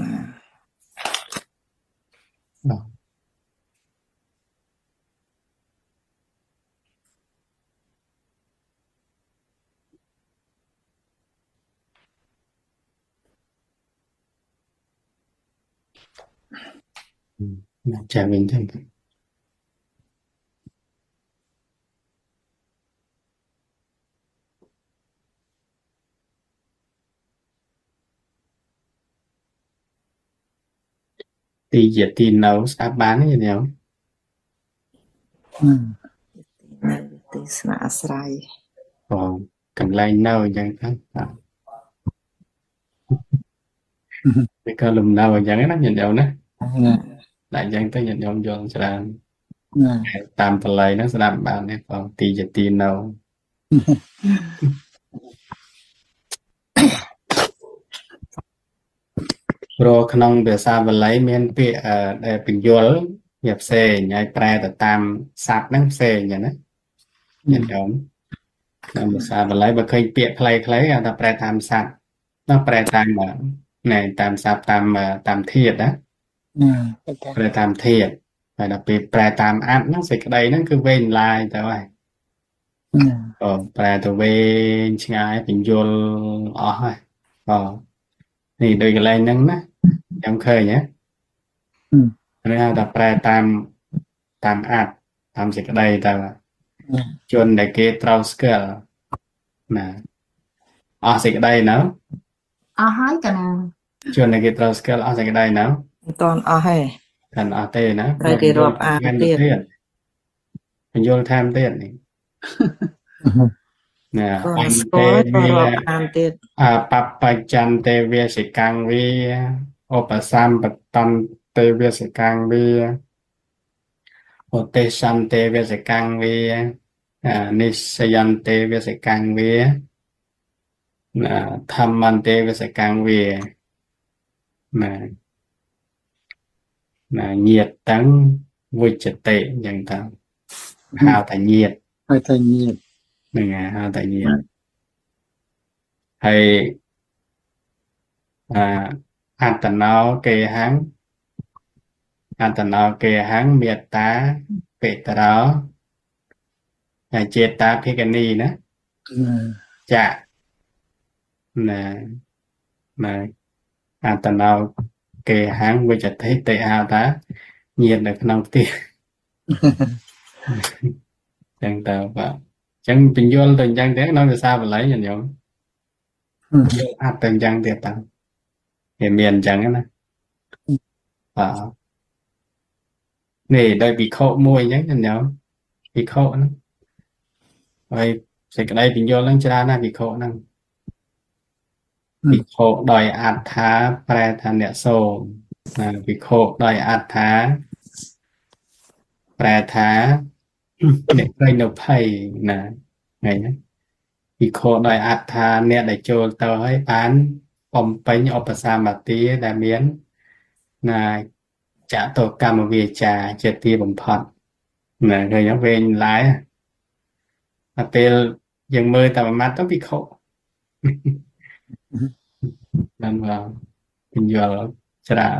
ចាវិញទៅ ទីជាទីនៅស្ដាប់បានទេញ៉ាំទីស្នាក់អាស្រ័យបងកន្លែងនៅអញ្ចឹងទៅវាក៏លំនៅអញ្ចឹងណាញ៉ាំណាតែអញ្ចឹងទៅញ៉ាំយល់ច្រើនតាមតម្លៃហ្នឹងស្ដាប់បានទេបងទីជាទីនៅ ព្រោះក្នុងភាសាបាលីមានពាក្យដែលបញ្យល់វាផ្សេងហើយប្រែទៅតាមស័ព្ទហ្នឹងផ្សេងណាញ៉ាំក្នុងភាសាបាលីបើឃើញពាក្យខ្លីៗគេថាប្រែតាមស័ព្ទនោះប្រែតាមណែតាមស័ព្ទតាមធាតុណាប្រែតាមធាតុហើយដល់ពេលប្រែតាមអត្ថហ្នឹងសេចក្តីហ្នឹងគឺវែងឡាយទៅហើយប្រែទៅវែងឆ្ងាយបញ្យល់អស់ហើយនេះដូចកន្លែងហ្នឹងណាខ្ញុំឃើញហ៎នេះហៅថាប្រែតាមអត្ថតាមសេចក្តីទៅជនដែលគេត្រូវស្គាល់ណាអស់សេចក្តីណាអស់ហើយកណាជនដែលគេត្រូវស្គាល់អស់សេចក្តីណាមិនតាន់អស់ទេកាន់អស់ទេណាត្រូវគេរាប់អានទៀតបញ្យល់ថែមទៀតនេះ ណាក៏ស្គាល់ក៏រាប់អានទៀតបបច្ចន្ទេវាសិកាំងវាឧបសម្បតន្ទេវាសិកាំងវាឧទេសន្ទេវាសិកាំងវានិស្សយន្ទេវាសិកាំងវាធម្មន្ទេវាសិកាំងវាណាញាតទាំងវិជ្ជតិអញ្ចឹងទៅហៅថាញាតហើយតែញាតហ្នឹងហើយហៅថាញាតហើយអត្តណោគេហੰអត្តណោគេហੰមេត្តាបេតរោហើយចេតាភិក្ខនីណាចាណាអត្តណោគេហੰវិចតិតិហៅថាញាតនៅក្នុងផ្ទះចឹងតើបាទចឹងបញ្យល់ទៅអញ្ចឹងទេក្នុងភាសាបាលីញោមអត់ទៅអញ្ចឹងទៀតតាវាមានអញ្ចឹងណាបាទនេះដោយវិខមួយអញ្ចឹងញោមវិខហ្នឹងហើយសេចក្តីបញ្យល់ហ្នឹងច្រើនណាស់វិខហ្នឹងវិខដោយអត្ថាប្រែថាអ្នកសូមណាវិខដោយអត្ថាប្រែថាអ្នកឃើញនៅភ័យណាថ្ងៃហ្នឹងវិខដោយអត្ថាអ្នកដែលចូលទៅហើយបានបំពេញឧបសម្បទាដែលមានណាចតុកម្មវាចាជាទីបំផុតណាឃើញវែងឡាយដល់ពេលយើងមើលតែមួយម៉ាត់ទៅវិខបានមកបញ្យល់ច្រើន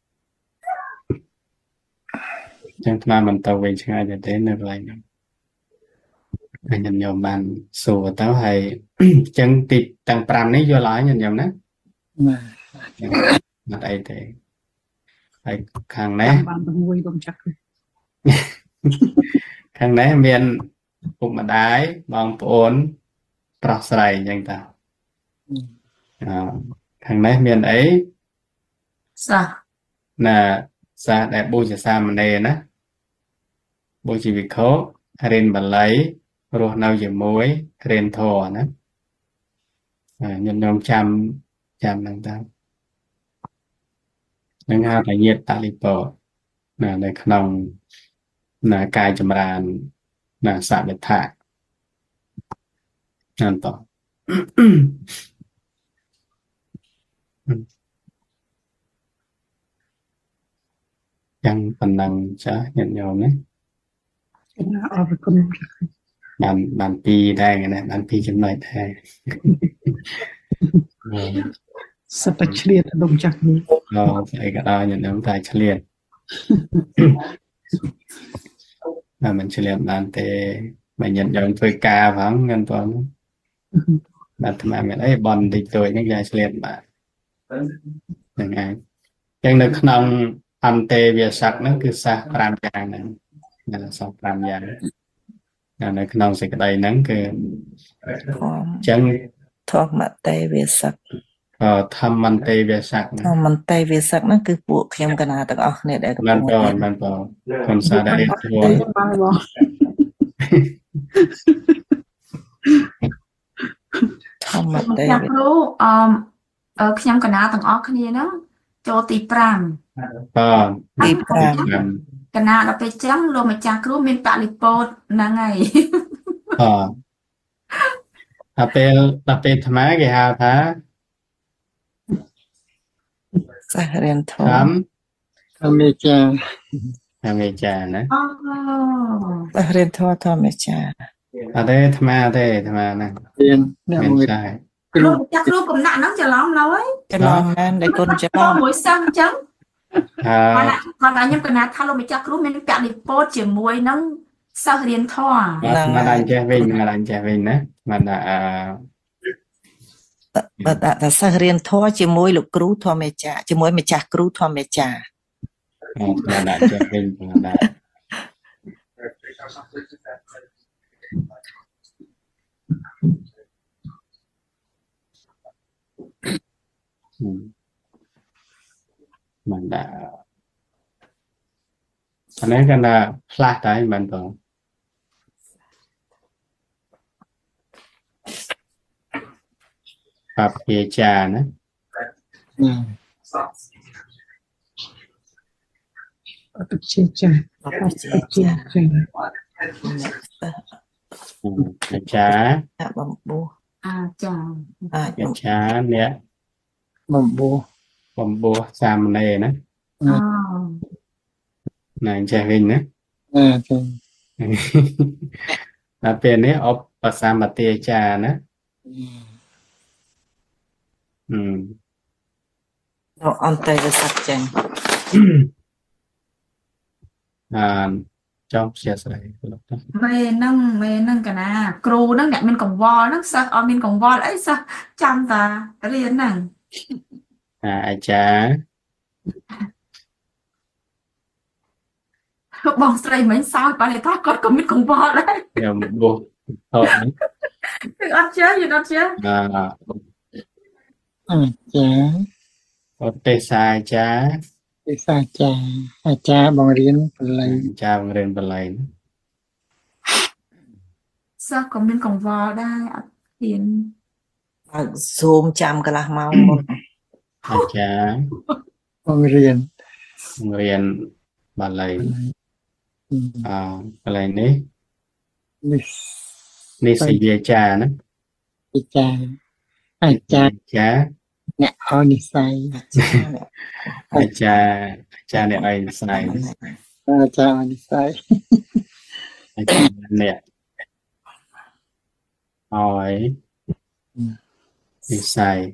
ចឹងថ្មមិនទៅវិញឆ្ងាយទេនៅកន្លែងហ្នឹងហើយញញោមបានសួរទៅហើយចឹងទីទាំង5នេះយល់ហើយញញោមណាអត់អីទេហើយខាងនេះបានមួយកុំចាក់ខាងនេះមានពុកម្ដាយបងប្អូនប្រុសស្រីអញ្ចឹងតាខាងនេះមានអីសាណាសាដែលបូជាសាមណេរណាបូជាវិខរៀនបាលីរស់នៅជាមួយរៀនធម៌ណាញញោមចាំហ្នឹងតានឹងហៅថាញាតតលិពោណានៅក្នុងណាកាយចម្រើនណាសវិថាนั่นต่อยังប៉ុណ្ណឹងចាញាតិញោមណាអរគុណបានពីរដែរណាបានពីរចំណុចដែរសិតតែឆ្លៀតដុំចាស់នេះស្អីក៏ដោយញាតិញោមតែឆ្លៀតតែមិនឆ្លៀតបានទេបើញាតិញោមធ្វើការផងงั้นបងបាទអាត្មាមានអីបនតិចតួចហ្នឹងយ៉ាងឆ្លៀតបាទហ្នឹងហើយចឹងនៅក្នុងអន្តេវាស័កហ្នឹងគឺសាស5យ៉ាងហ្នឹងណាសាស5យ៉ាងនៅក្នុងសេចក្តីហ្នឹងគឺចឹងធម្មតេវាស័កធម្មន្តេវាស័កធម្មន្តេវាស័កហ្នឹងគឺពួកខ្ញុំកណាទាំងអស់គ្នាដែលកំពុងបានខនសាដែលធ្វើធម្មតេចាគ្រូខ្ញុំកណាទាំងអស់គ្នាហ្នឹងចូលទី5 ទី 5កណាដល់ពេលចឹងលោកម្ចាស់គ្រូមានបលិពោតហ្នឹងហើយដល់ពេលអាត្មាគេហៅថាសាសរៀនធម៌ធម្មចាណាសាសរៀនធម៌ធម្មចាអត់ទេអាត្មាណាមានមានចាគ្រូចាស់គ្រូកំណាក់ហ្នឹងច្រឡំឡើយច្រឡំមែនដែលគុណច្រឡំមួយសឹងអញ្ចឹងគាត់ខ្ញុំកណាថាលោកម្ចាស់គ្រូមានបលិពោតជាមួយនឹងសិស្សរៀនធម៌មកដល់ចេះវិញណាមកដល់បើដាក់តែសិស្សរៀនធម៌ជាមួយលោកគ្រូធម្មចាជាមួយម្ចាស់គ្រូធម្មចាមកដល់ចេះវិញមកដល់มันอันนี้กันนะพลาดได้มันต้องปรับเอจานะปัจเจจาอาจารย์บำบูอาจารย์เนี่ยบำบูสามเณรนะนายใจวิ่งนะใช่แล้วเป็นนี้อบประสามปฏิจานะ nó on tay với sạch chăng trong chia sẻ មេនឹងកណាគ្រូហ្នឹងអ្នកមានកង្វល់ហ្នឹងសិស្សអត់មានកង្វល់អីសិស្សចាំតារៀនហ្នឹងអាចារ្យបងស្រីមិញសើចបើថាគាត់ក៏មានកង្វល់ដែរខ្ញុំបោះថតនេះគឺអត់ជឿយល់អត់ជឿអាចារ្យអត់ទេសាអាចារ្យទេសាចារ្យអាចារ្យបង្រៀនបល័យអាចារ្យបង្រៀនបល័យសិស្សក៏មានកង្វល់ដែរអត់ហ៊ាន zoom chăm cái là mau một អាចារ្យបង្រៀនបង្រៀនបល័យ បល័យនេះនេះនេះសយាចារ្យណាអាចារ្យអាចារ្យអាចារ្យអ្នកអនិស័យអាចារ្យអ្នកអីស្នៃអាចារ្យអនិស័យអាចារ្យអ្នកអយនិស័យ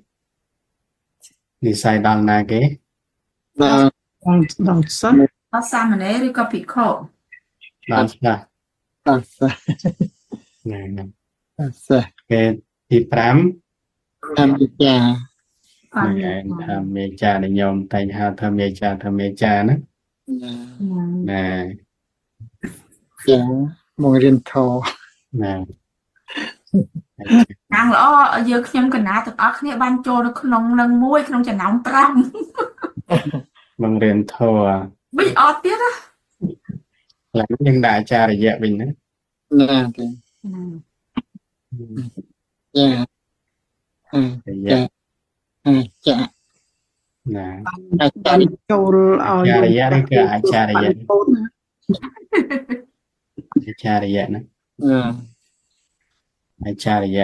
ដល់ណាគេដល់ đồng sắt ដល់សាមណេរឬក៏ភិក្ខុដល់ស្ដាប់ដល់សិស្សហ្នឹងដល់សិស្សគេទី5 តាមអាចារ្យហ្នឹងឯងថាមេចារ្យដែលខ្ញុំតែងហៅថាមេចារ្យណាណាចារ្យបង្រៀនធម៌ណាខាងល្អយើងខ្ញុំកណាទាំងអស់គ្នាបានចូលនៅក្នុងនឹងមួយក្នុងចំណោម5 បង្រៀនធម៌វិញអត់ទៀតណាឡើងយើងដាក់អាចារ្យវិញណាណាទេចារ្យអាចារ្យអាចារ្យណាអាចារ្យចូលឲ្យអាចារ្យឬក៏អាចារ្យអាចារ្យណា អាចារ្យ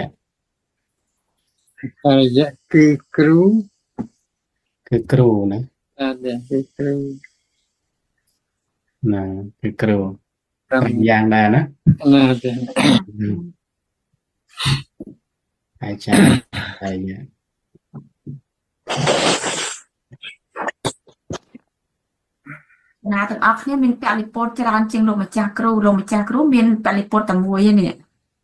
អាចារ្យគឺគ្រូគឺគ្រូណាអាចារ្យគឺគ្រូណាគឺគ្រូតាមយ៉ាងដែរណាណាទេអាចារ្យអាចារ្យណាទាំងអស់គ្នាមានពលិពតច្រើនជាងលោកម្ចាស់គ្រូមានពលិពតតែមួយទេនេះ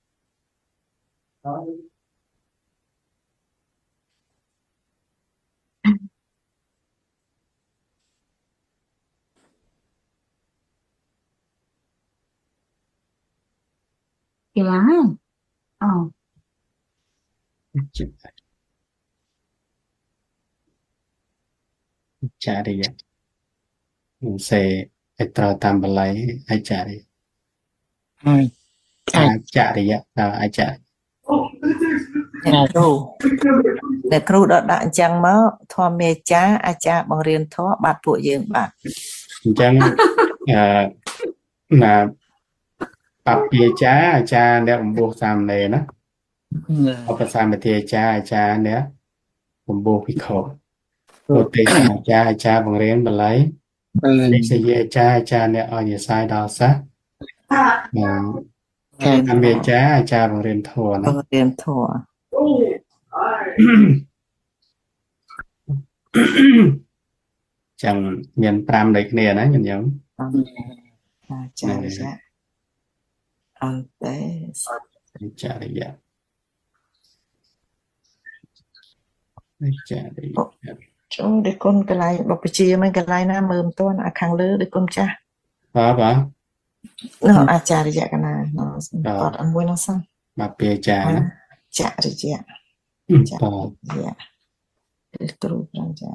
Kailangan. Oh. Acharya. Say Petra Tambalai Acharya. Acharya. Acharya. Để kêu đó đã chẳng mà thoa mê cha a cha bằng riêng thoa bát bộ dương bát chẳng là bạc bia cha nếu buộc xàm này nó ở xàm thì cha nếu buộc bị khổ một tí cha bằng riêng bằng lấy sẽ dễ cha nếu ở nhà sai đó sát làm bia cha bằng riêng thua nó bằng riêng thua chẳng nhận pram đấy nè đó nhận giống chả ăn tế chả đấy dạ chả đấy chỗ để con cái này bọc chia mấy cái này na mơm to à khang lứa để con cha đó nó à chả đấy dạ cái này nó còn ăn muối nó xong mà bia chả nó chả đấy dạ chả dạ để tôi làm chả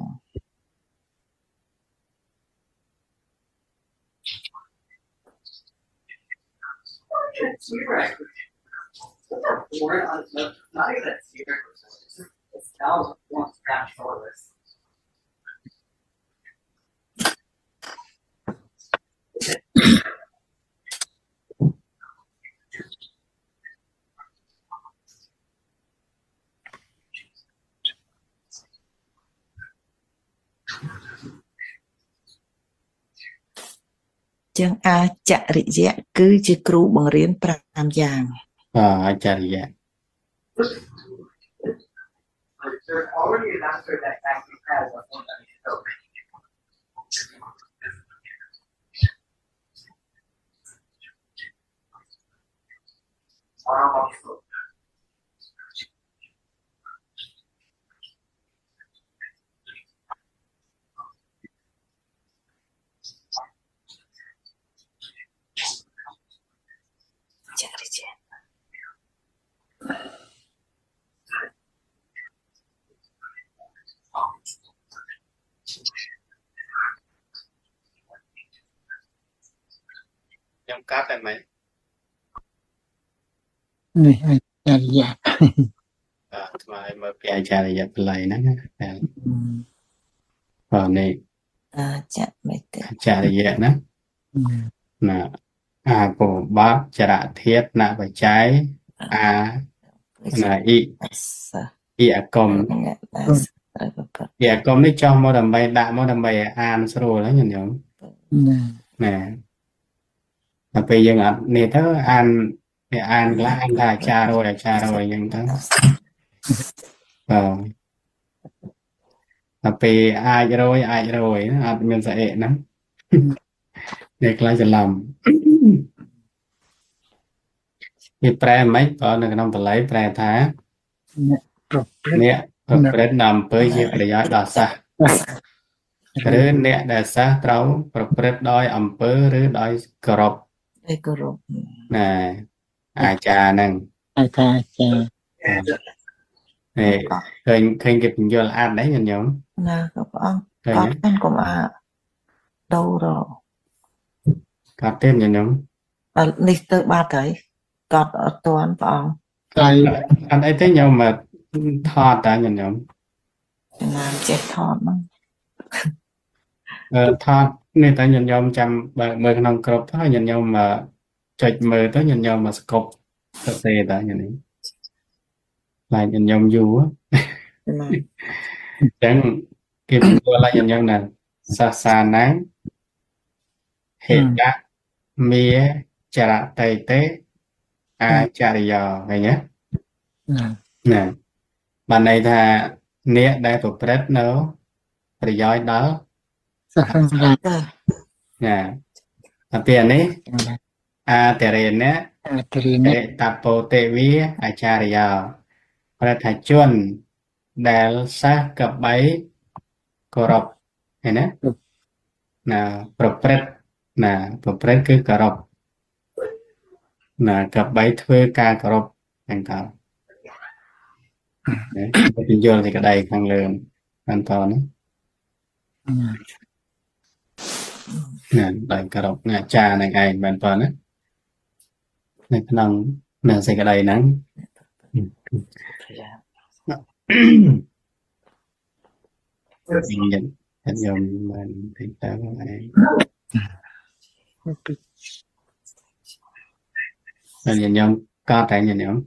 chẳng a chả rị dạ cứ chỉ cru bằng riêng pram giang chả rị dạ ចារីចាខ្ញុំកាត់តែមិននេះអាចារ្យថ្មឲ្យមើលពីអាចារ្យបល័យហ្នឹងណាបាទនេះចាមេតេអាចារ្យណាណាអាពបៈចរៈធាតុណបច្ច័យអាណាអ៊ីសាអ៊ីអកុមអ្នកដែលត្រូវប្រព្រឹត្តអ៊ីអកុមនេះចោះមកដើម្បីដាក់មកដើម្បីអានស្រួលហ្នឹងញោមណាណាតែពេលយើងអត់នេះទៅអានវាអានខ្លះអានថាអាចារ្យរយអញ្ចឹងទៅតែពេលអាចរយអត់មានស្អីហ្នឹងនេះខ្លះច្រឡំវាប្រែមិនបើនៅក្នុងបល័យប្រែថាអ្នកប្រព្រឹត្តអ្នកប្រព្រឹត្តនៅអំពើជាប្រយោជន៍ដល់សះឬអ្នកដែលសះត្រូវប្រព្រឹត្តដោយអំពើឬដោយគោរពឯគោរពណាអាចារ្យហ្នឹងអាចារ្យចានេះឃើញគេបញ្យល់អានđấyញោមណាក៏ព្រះអង្គឃើញកត់ហ្នឹងកុំអាដូររកាត់ទៀតញោមនេះទៅបាត់ហើយកត់អត់ទាន់ព្រះអង្គថ្លៃអត់អីទេញោមមកថតតាញោមណាមចេះថតហ្នឹងថតនេះតែញោមចាំបើមើលក្នុងគ្រប់ទៅញោមចុចមើលទៅញោមមកស្កប់ទៅទេតាញោមឡែកញោមយូរណាអញ្ចឹងគេបញ្យល់ឲ្យញោមណាសាសាណាហេតៈមេចរតៃតេអាចារ្យឃើញទេណាណាបានន័យថាអ្នកដែលប្រព្រឹត្តនៅប្រយោជន៍ដល់សង្ឃរាទៅណាតែពេលនេះអាតរេណៈអាត្រីអនេះេតពោទេវីអាចារ្យប្រថាជនដែលសាសកបីគោរពឃើញណាណាប្រព្រឹត្តណាប្រព្រឹត្តគឺគោរពណាកបីធ្វើការគោរពហ្នឹងតើបញ្យល់សេចក្តីខាងលើបន្តណាណាដោយគោរពអាចារ្យនឹងឯងបន្តណានៅក្នុងនៅសេចក្តីហ្នឹង Nhân dòng mình thì tao này nhân dòng có tại nhân dòng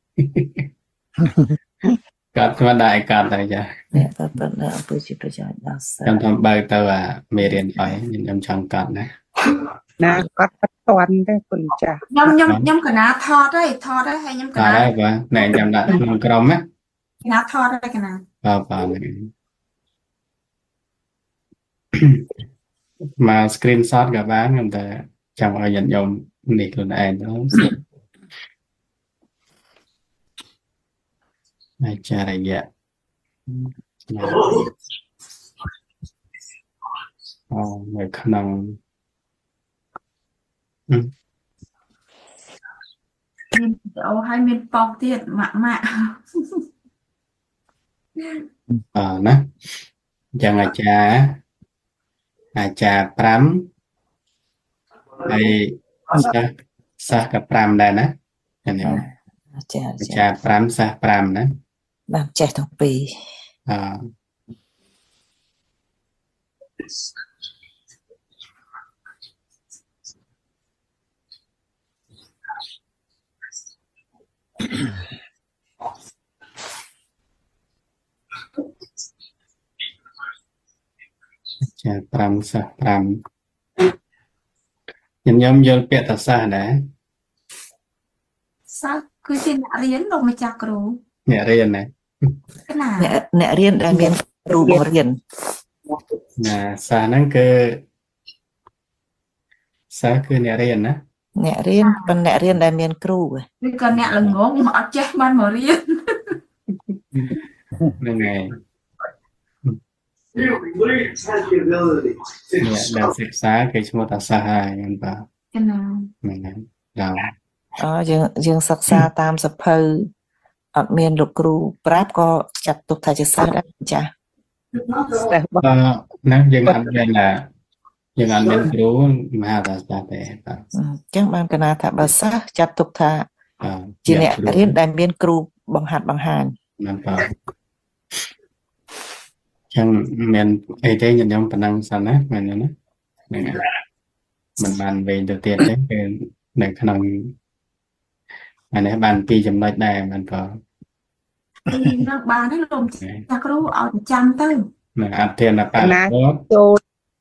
có mà đại có tại giờ អ្នកទៅប្រព្រឹត្តនៅអំពើជាប្រយោជន៍ដល់សិស្ស trong thầm bơi tao mê riêng phải nhân dòng trong cọt nè ណាគាត់អត់តន់ទេគុណចាស់ខ្ញុំកណាថតហើយហើយខ្ញុំក có ណា đấy và này nhầm đặt trong crom á កណាថតហើយកណា vào này mà screenshot cả bán người ta trong ở nhận dòng nịt luôn này đó này cha này dạ người khả năng មានវីដេអូហើយមានប៉ុកទៀតម៉ាក់ nè chẳng à cha pram hay sa cả pram đây nè anh hiểu ចាចា cha pram sa pram nè បានចេះទាំងពីរ à cha pram sa pram nhân nhóm vô biết ta sa nè សាគឺជាអ្នករៀនលោកម្ចាស់គ្រូ nhà riêng này cái nào អ្នករៀនដែលមានគ្រូបង្រៀនណាសាហ្នឹងគឺសាគឺអ្នករៀនណាអ្នករៀនប៉ុន្តែអ្នករៀនដែលមានគ្រូ vì còn nè là ngố mà ở chết man mà riêng ហ្នឹងហើយអ្នកដែលសិក្សាគេឈ្មោះថាសាហាយហ្នឹងបាទ cái nào ហ្នឹងហើយដល់យើងសិក្សាតាមសភៅអត់មានលោកគ្រូប្រាប់ក៏ចាត់ទុកថាជាសិស្សដែរចាស់តែបណាយើងអត់មានយើងអត់មានគ្រូមហាតាស្តាទេបាទអញ្ចឹងបានកណាថាបើសិស្សចាត់ទុកថាបាទជាអ្នករៀនដែលមានគ្រូបង្ហាត់បង្ហាញហ្នឹងបាទចឹងមានអីទេញញឹមប៉ុណ្ណឹងសិនណាមែនទេណាហ្នឹងហើយមិនបានវែងទៅទៀតទេគឺនៅក្នុងអានេះបានពីរចំណុចដែរមិនក៏ nó bà nó lùm cha cú ở trăm tới នៅអធិនបរិបទចូល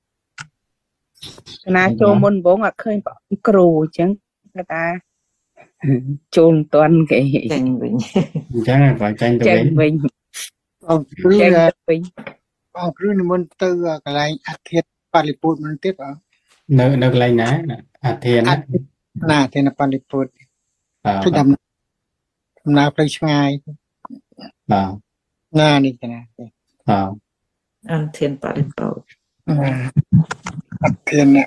កណាចូលមុនបងអត់ឃើញគ្រូអញ្ចឹងគេថាចូលមិនតាន់គេចេញវិញអញ្ចឹងក៏ចាញ់ទៅចេញវិញវិញបងគ្រូចេញទៅវិញបងគ្រូនិមន្តទៅកន្លែងអធិបរិពុទ្ធមិនទៀតអនៅកន្លែងណាអធិនណាណាអធិបរិពុទ្ធបាទគឺដំណើរផ្លូវឆ្ងាយបាទណានេះណាបាទអនធានបរិបោអធិណា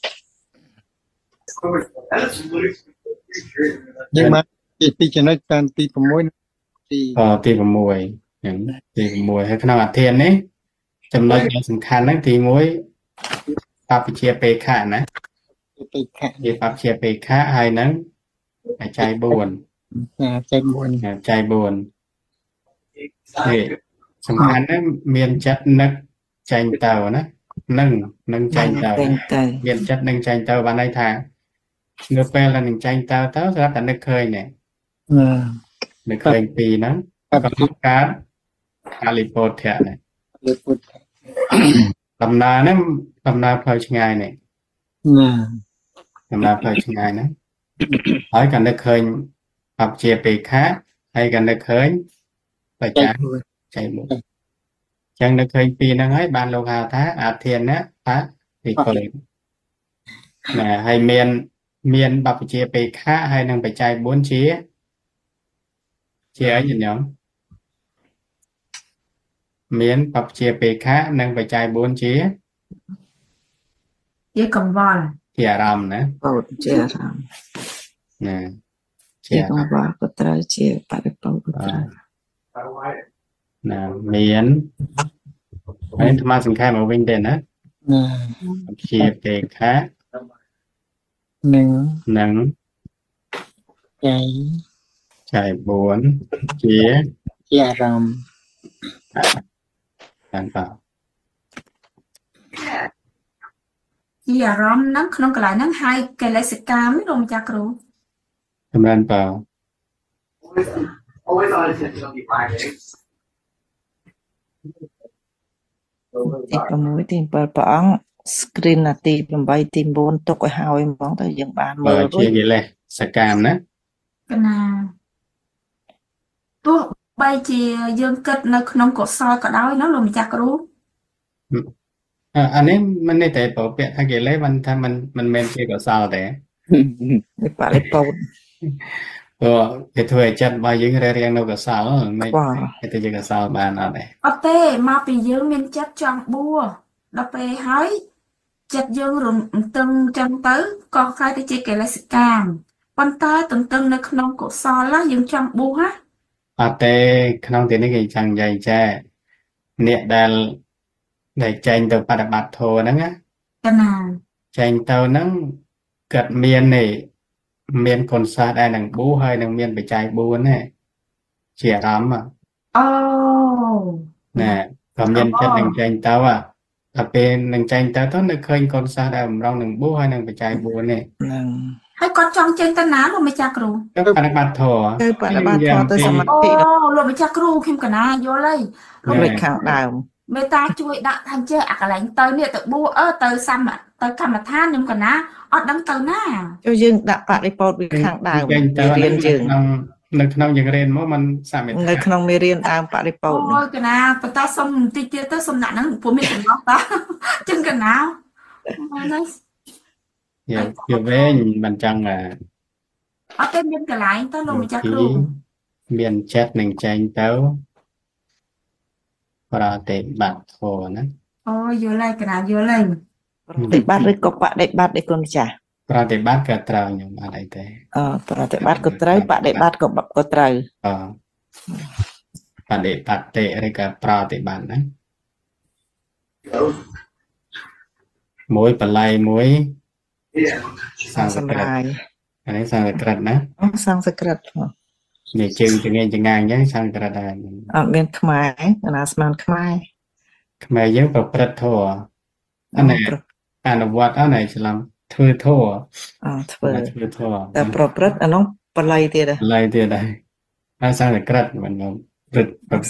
យើងមកពីចំណុចតាមទី6ទីទី6ហ្នឹងទី6ហើយក្នុងអធិននេះចំណុចដែលសំខាន់ហ្នឹងទី1បព្វជិបេខៈណាទីខៈជាបព្វជិបេខៈហើយហ្នឹងបច្ច័យ4 ណាចែក4 បច្ច័យ4នេះសំខាន់ណាស់មានចិត្តនឹកចាញ់ទៅណានឹងចាញ់ទៅចេញទៅមានចិត្តនឹងចាញ់ទៅបានន័យថានៅពេលដែលនឹងចាញ់ទៅស្រាប់តែនឹកឃើញនេះនឹកឃើញពីហ្នឹងក៏កើតកាលិពោធៈនេះលើពុទ្ធដំណើរហ្នឹងដំណើរផ្លូវឆ្ងាយនេះណាដំណើរផ្លូវឆ្ងាយណាហើយក៏នឹកឃើញបព្វជិបេខៈហើយក៏នឹកឃើញបច្ច័យចៃមុខចឹងនឹកឃើញពីហ្នឹងហើយបានលោកហៅថាអធិនៈបតិកុលណាហើយមានបព្វជិបេខៈហើយនឹងបច្ច័យ4ជាអីញញឹមមានបព្វជិបេខៈនិងបច្ច័យ4ជា với cầm vòi ជាអារម្មណ៍ណាបោតជាអារម្មណ៍ណាជាជាកង្វល់ក៏ត្រូវជាបរិបោក៏ត្រូវណាមានហើយអាត្មាសង្ខេបមកវិញទេណាណាបព្វជិបេខៈនឹងនិងចែចៃ4ជាជាអារម្មណ៍បានតើ vì à rom nó không có lại nó hai cái lấy sợi cam mới luôn cha cú ចម្រើនបើទី6ទី7ព្រះអង្គ screen ណាទី8ទី9ទុកឲ្យហើយហ្មងទៅយើងបានមើបើលរួជាចកិលេសសកម្មណា cái nào tuột bay chỉ dương kết nơi không có soi cả đói nó luôn cha cú អានេះមិននេះតែបើពាក្យថាកិលេសមិនថាមិនមែនជាកុសលទេនេះបរិបោតព្រោះគេធ្វើឲ្យចិត្តរបស់យើងរៀងនៅកុសលមិនបាទគេទៅជាកុសលបានអត់ទេ ở tê mà bị dương miền chất trong bua đập về hói chất dương rồi từng trong tới còn khai để chỉ cái lấy sợi cam quan tai từng nơi không có soi lá dương trong bua á អត់ទេក្នុងទីនេះគេចង់និយាយចែអ្នកដែលចេញទៅបដិបត្តិធម៌ហ្នឹងណា cái nào ចេញទៅហ្នឹងគាត់មាននេះមានគុណសាស្ត្រដែរនឹងប៊ូហើយនឹងមានបច្ច័យ4ណាជាអារម្មណ៍ ô ណាក៏មានចិត្តនឹងចេញទៅតែពេលនឹងចេញទៅនឹកឃើញគុណសាស្ត្រដែរម្ដងនឹងប៊ូហើយនឹងបច្ច័យ4នេះនឹង hay con trong trên tân ná luôn mới cha cú ទៅបដិបត្តិធម៌ទៅបរិបត្តិធម៌ទៅសមាធិ ô luôn mới cha cú kim cả ná vô đây រួចខាងដើមមេតាជួយដាក់ថាចេះអាកន្លែងទៅនេះទៅបួទៅសាមទៅកម្មដ្ឋានខ្ញុំកណាអត់ដឹងទៅណាចូលយើងដាក់បរិបោតវាខាងដើមចេញទៅរៀនយើងក្នុងនៅក្នុងយើងរៀនមកมันសមិនៅថាក្នុងមេរៀនដើមបរិពោធហ្នឹងអូយកណាបន្តសុំបន្តិចទៀតទៅសុំដាក់ហ្នឹងព្រោះមានចំណោះតើចឹងកណាមកនេះយកវែងមិនចង់អត់ទេមានកន្លែងទៅលោកម្ចាស់គ្រូមានចិត្តនឹងចែងទៅប្រតិបត្តិធម៌ណាអូយល់ហើយកណាយល់ហើយប្រតិបត្តិឬក៏បដិបត្តិឯគុណម្ចាស់ប្រតិបត្តិក៏ត្រូវខ្ញុំអត់អីទេប្រតិបត្តិក៏ត្រូវបដិបត្តិក៏ត្រូវបដិបត្តិឬក៏ប្រតិបត្តិណាមួយបល័យមួយសំស្ក្រឹតសម្រាយអានេះសំស្ក្រឹតណាសំស្ក្រឹតនេះជើងចង្ងាយអញ្ចឹងសំស្ក្រឹតដែរអត់មានខ្មែរអាណាស្មានខ្មែរខ្មែរយើងប្រព្រឹត្តធម៌អានេះអនុវត្តអានេះឆ្លងធ្វើធម៌ធ្វើធ្វើធម៌តែប្រព្រឹត្តអានោះបល័យទៀតបល័យទៀតដែរហើយសំស្ក្រឹតមិនមកព្រឹត្តណា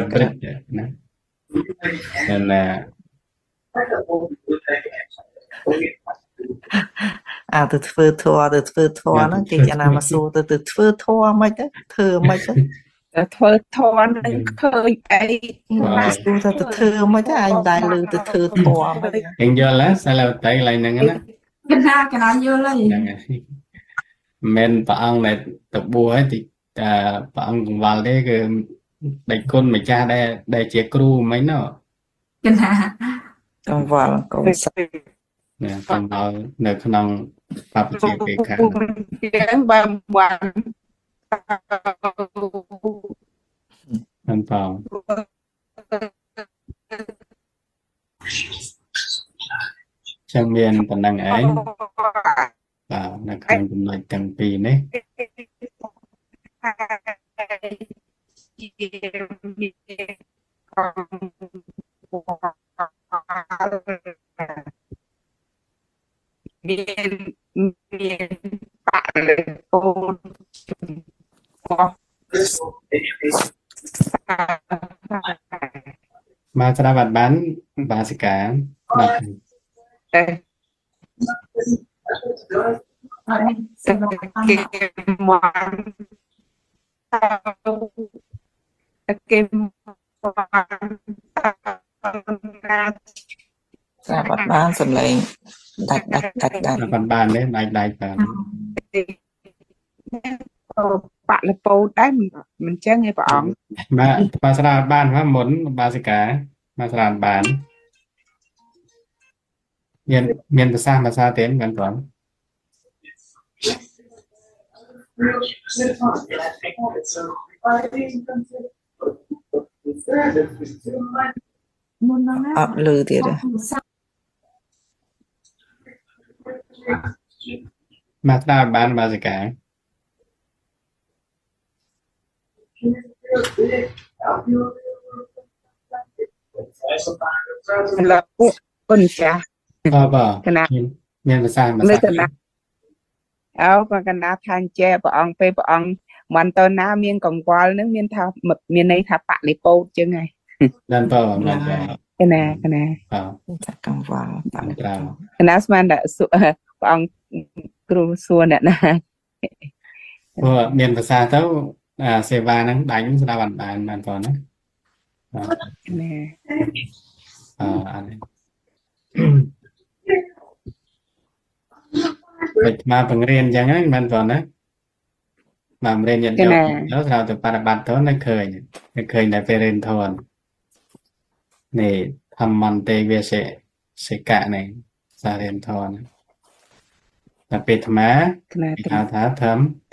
ណាទៅធ្វើធម៌ហ្នឹងគេចាណាមកសួរទៅធ្វើធម៌មិនទៅធ្វើមិនទៅតែធ្វើធម៌នឹងឃើញអីសួរទៅធ្វើមិនទៅអញដែរលើទៅធ្វើធម៌មិនអញ្ចឹងយល់ហើយសាឡៅតៃឡើងហ្នឹងណាកណាយល់ហើយហ្នឹងហើយមិនព្រះអង្គដែលទៅបួសហើយទីព្រះអង្គកង្វល់ទេគឺដេចគុណម្ចាស់ដែលជាគ្រូមិញណោះកណាកង្វល់កូនសិស្សណាកង្វល់នៅក្នុងបព្វជិពេខាយើងបានបានហ្នឹងផងចឹងមានប៉ុណ្ណឹងឯងបាទនៅក្នុងចំណុចទាំងពីរនេះមានបរិពោធមកស្ដាប់អត់បានបាសិកាបាទតែអត់មានសម្រាប់អគេមកតែគេមកស្រាប់អត់បានសម្លេងដាច់បានបានទេដាច់បាទបលពោតដែរមិនចឹងឯព្រះអង្គបាទស្ដាប់បានមកមុនបាសិកាមកស្ដាប់បានមានភាសាទេមិនបងមុនហ្នឹងណាអត់លឺទៀតមកស្ដាប់បានបាសិកាលោកគុណចាស់បាទកណាមានភាសានៅកណាអោក៏កណាថាអញ្ចេះព្រះអង្គពេលព្រះអង្គមិនទៅណាមានកង្វល់នឹងមានថាមានន័យថាបលិពោតចឹងហើយដល់តបាទកណាចាកង្វល់ត្រូវកណាស្មានតែព្រះអង្គគ្រូសួរអ្នកណាព្រោះមានភាសាទៅសេវាហ្នឹងដាច់ស្ដាប់អត់បានបងណាកណាអានេះពេលមកបង្រៀនអញ្ចឹងហ្នឹងមិនបងណាមករៀនយកទៅត្រូវទៅបប្រតិបត្តិទៅនៅឃើញតែពេលរៀនធននេះធម្មន្តេវិសេកៈនេះសាររៀនធនតែពេលអាត្មាកណាគេហៅថាធ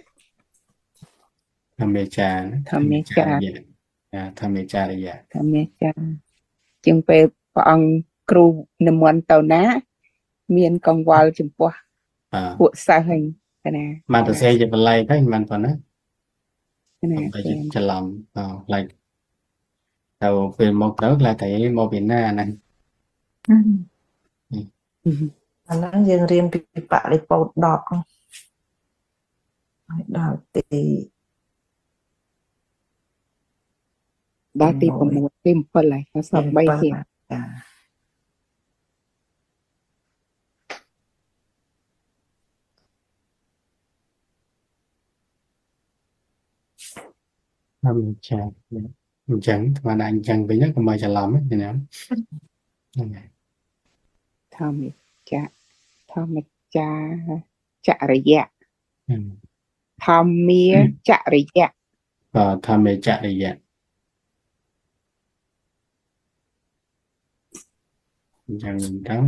ម្មចារធម្មចារ្យថាមានចាជាងពេលព្រះអង្គគ្រូនិមន្តទៅណា មានកង្វល់ចំពោះពួកសិស្សហើយកណាមកទៅសេជាបល័យទៅមិនប៉ុណ្ណាកណាទៅច្រឡំផ្លេចទៅពេលមកទៅខ្លាចតែមកពីណាហ្នឹងអាហ្នឹងយើងរៀនពីបរិពោធ10ដល់ទីដល់ទី6ទី7ហើយសព3ទៀតអ mình chả mình chẳng mà anh chẳng bị nhất mà chả làm ấy thì nào ធម្មចាចរិយៈធម្មាចរិយៈ và tham mê chạ đi dạ chẳng mình thắng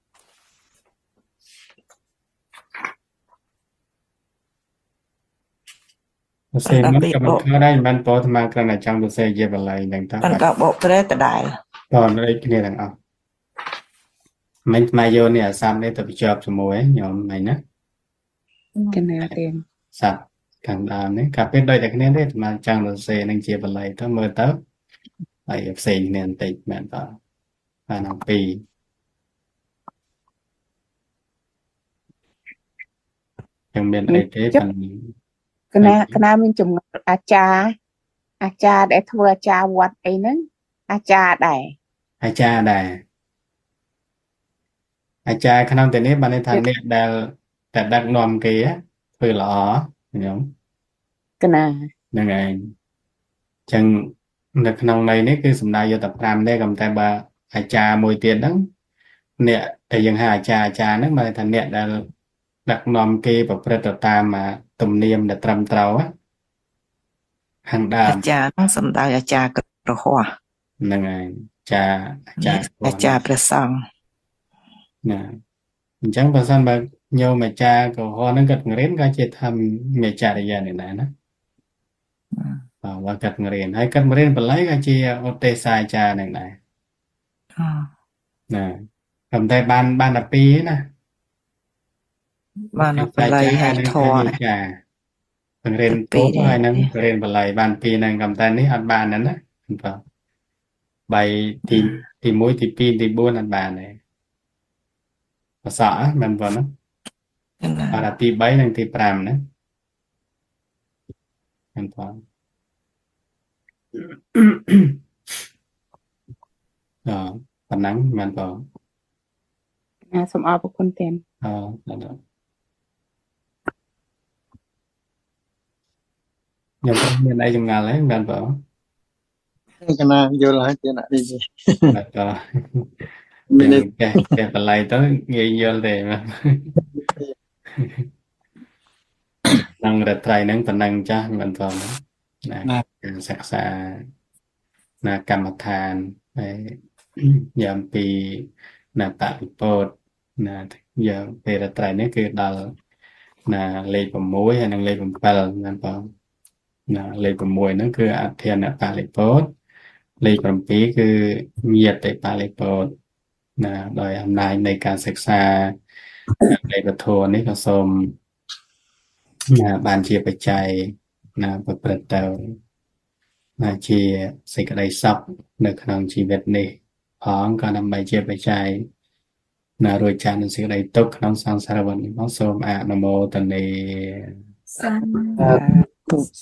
xe mất cả một thứ đây bạn bỏ tham gia cái này trong đồ xe dễ vào lại đằng ta បានក៏បកប្រែតដែរ còn đây cái này đằng ông mình mai vô nè xăm đây tập chụp cho mồi ấy nhóm mày nhá កណាទេ sạch càng đàm đấy cà phê đây là cái này đấy mà trong đồ xe đang chia vào lại tới mưa tới lại xe nền tịch bạn vào và nòng pì trong bên đây thế phần កណាមានចំណុចអាចារ្យដែលធ្វើអាចារ្យវត្តអីហ្នឹងអាចារ្យដែរอาจารย์ได้อาจารย์ขนมแต่นี้บันในทางเนี่ยแต่ดักนอมกี้คือหรอnhớ កណាยังไงจังในขนมในนี้คือสำนักโยตับรามได้กำแต่บาอาจารย์มวยเตียนนั้นเนี่ยแต่ยังหาอาจารย์นั้นมาในทางเนี่ยได้ดักนอมกี้แบบประตตามมาตุ่มเนียมแต่ตรำเตาหันดาអាចារ្យហ្នឹងសំដៅអាចារ្យក្រហមยังไงอาจารย์ព្រះសង្ឃ nè chẳng phải sao mà nhiều mà cha của họ nó gật ngren cái chuyện thầm mẹ cha để gia này nè và gật ngren hay gật ngren phải lấy cái chuyện ô tê sai cha này này nè cầm tay ban là pi nè បានបល័យហើយធរ cha ngren tốt hay nè ngren phải lấy ban pi này cầm tay này ăn ban nè phải bài thì mỗi thì pi thì buôn ăn bàn này sợ mình vào nó là tí bấy nên tí pram nữa mình vào phần nắng mình vào សូមអរគុណទេន nhưng bên đây trong ngàn lấy mình vào cái nào vô lại chuyện này đi mình cái phần lại tới nghĩ vô để mà năng rệt trai nắng phần năng cha mình vào nè sạc xa là cầm than giảm pi là tạ bột là giờ về rệt trai nó cứ đào là lấy vào muối hay năng lấy vào bờ mình vào là lấy vào muối nó cứ ăn thiên là tạ lấy bột lấy vào pi cứ nhiệt để tạ lấy bột là đòi âm nayในการศึกษาในประทวนนี้ก็สมบานเชียปัจจัยประเปิดเตาเชียสิ่งใดซับในขนมชีวิตนี้พร้อมการนำใบเชียปัจจัยโดยจานสิ่งใดตกขนมสังสารวัตรน้องสมอนุโมทนาទុសា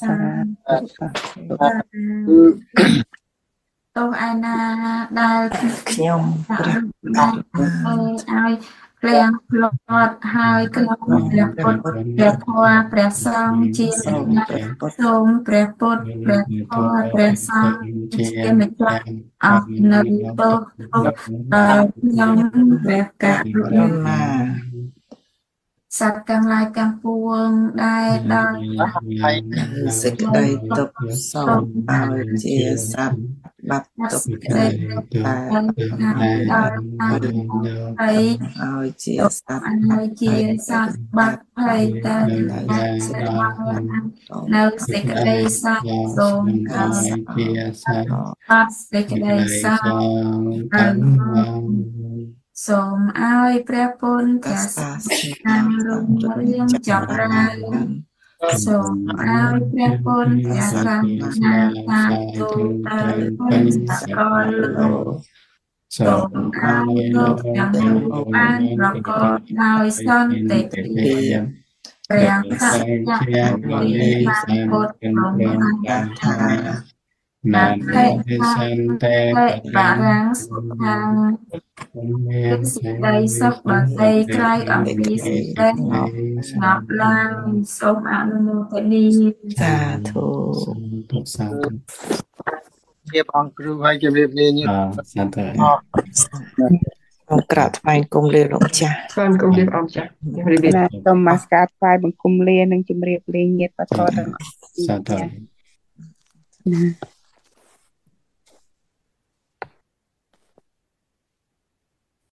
តោះឯណាដែលខ្ញុំព្រះឲ្យភ្លៀងផ្លត់ហើយក្នុងព្រះពុទ្ធព្រះធម៌ព្រះសង្ឃជាសូមព្រះពុទ្ធព្រះធម៌ព្រះសង្ឃជាម្ចាស់អស់នៅពុទ្ធខ្ញុំព្រះករុណា សត្វទាំងឡាយទាំងពួងដែលដល់សេចក្តីទុក្ខសូមឲ្យជាសត្វបាត់ទុក្ខតែឲ្យជាសត្វឲ្យជាសត្វបាត់ហើយតែនៅសេចក្តីសុខសូមឲ្យជាសត្វបាត់សេចក្តីសុខ សូមឲ្យព្រះពុទ្ធព្រះសង្ឃតាមរុងរឿងចម្រើនសូមឲ្យព្រះពុទ្ធព្រះសង្ឃតាមទូទៅពលសកលលោកសូមឲ្យលោកទាំងនោះបានប្រកបដោយសន្តិភាពព្រះសង្ឃជាពុទ្ធក្នុងអន្តថាណានហេតុវិថាសិនតេហេបតុបារិរាំងសុខាងមានសេចក្តីសុខដតីក្រៃអំពីសេចក្តីស្ងប់ឡើងសូមអនុមោទនាសាធុទុកសាធុជាបងគ្រូហើយជម្រាបលាញាតិសាធុសូមក្រាបថ្វាយគុំលាលោកចាស់ស្វាគមន៍អរចាស់ជំរាបលាណាសូមមកស្ការថ្វាយបង្គំលានិងជំរាបលាញាតិបទទាំងអស់សាធុណា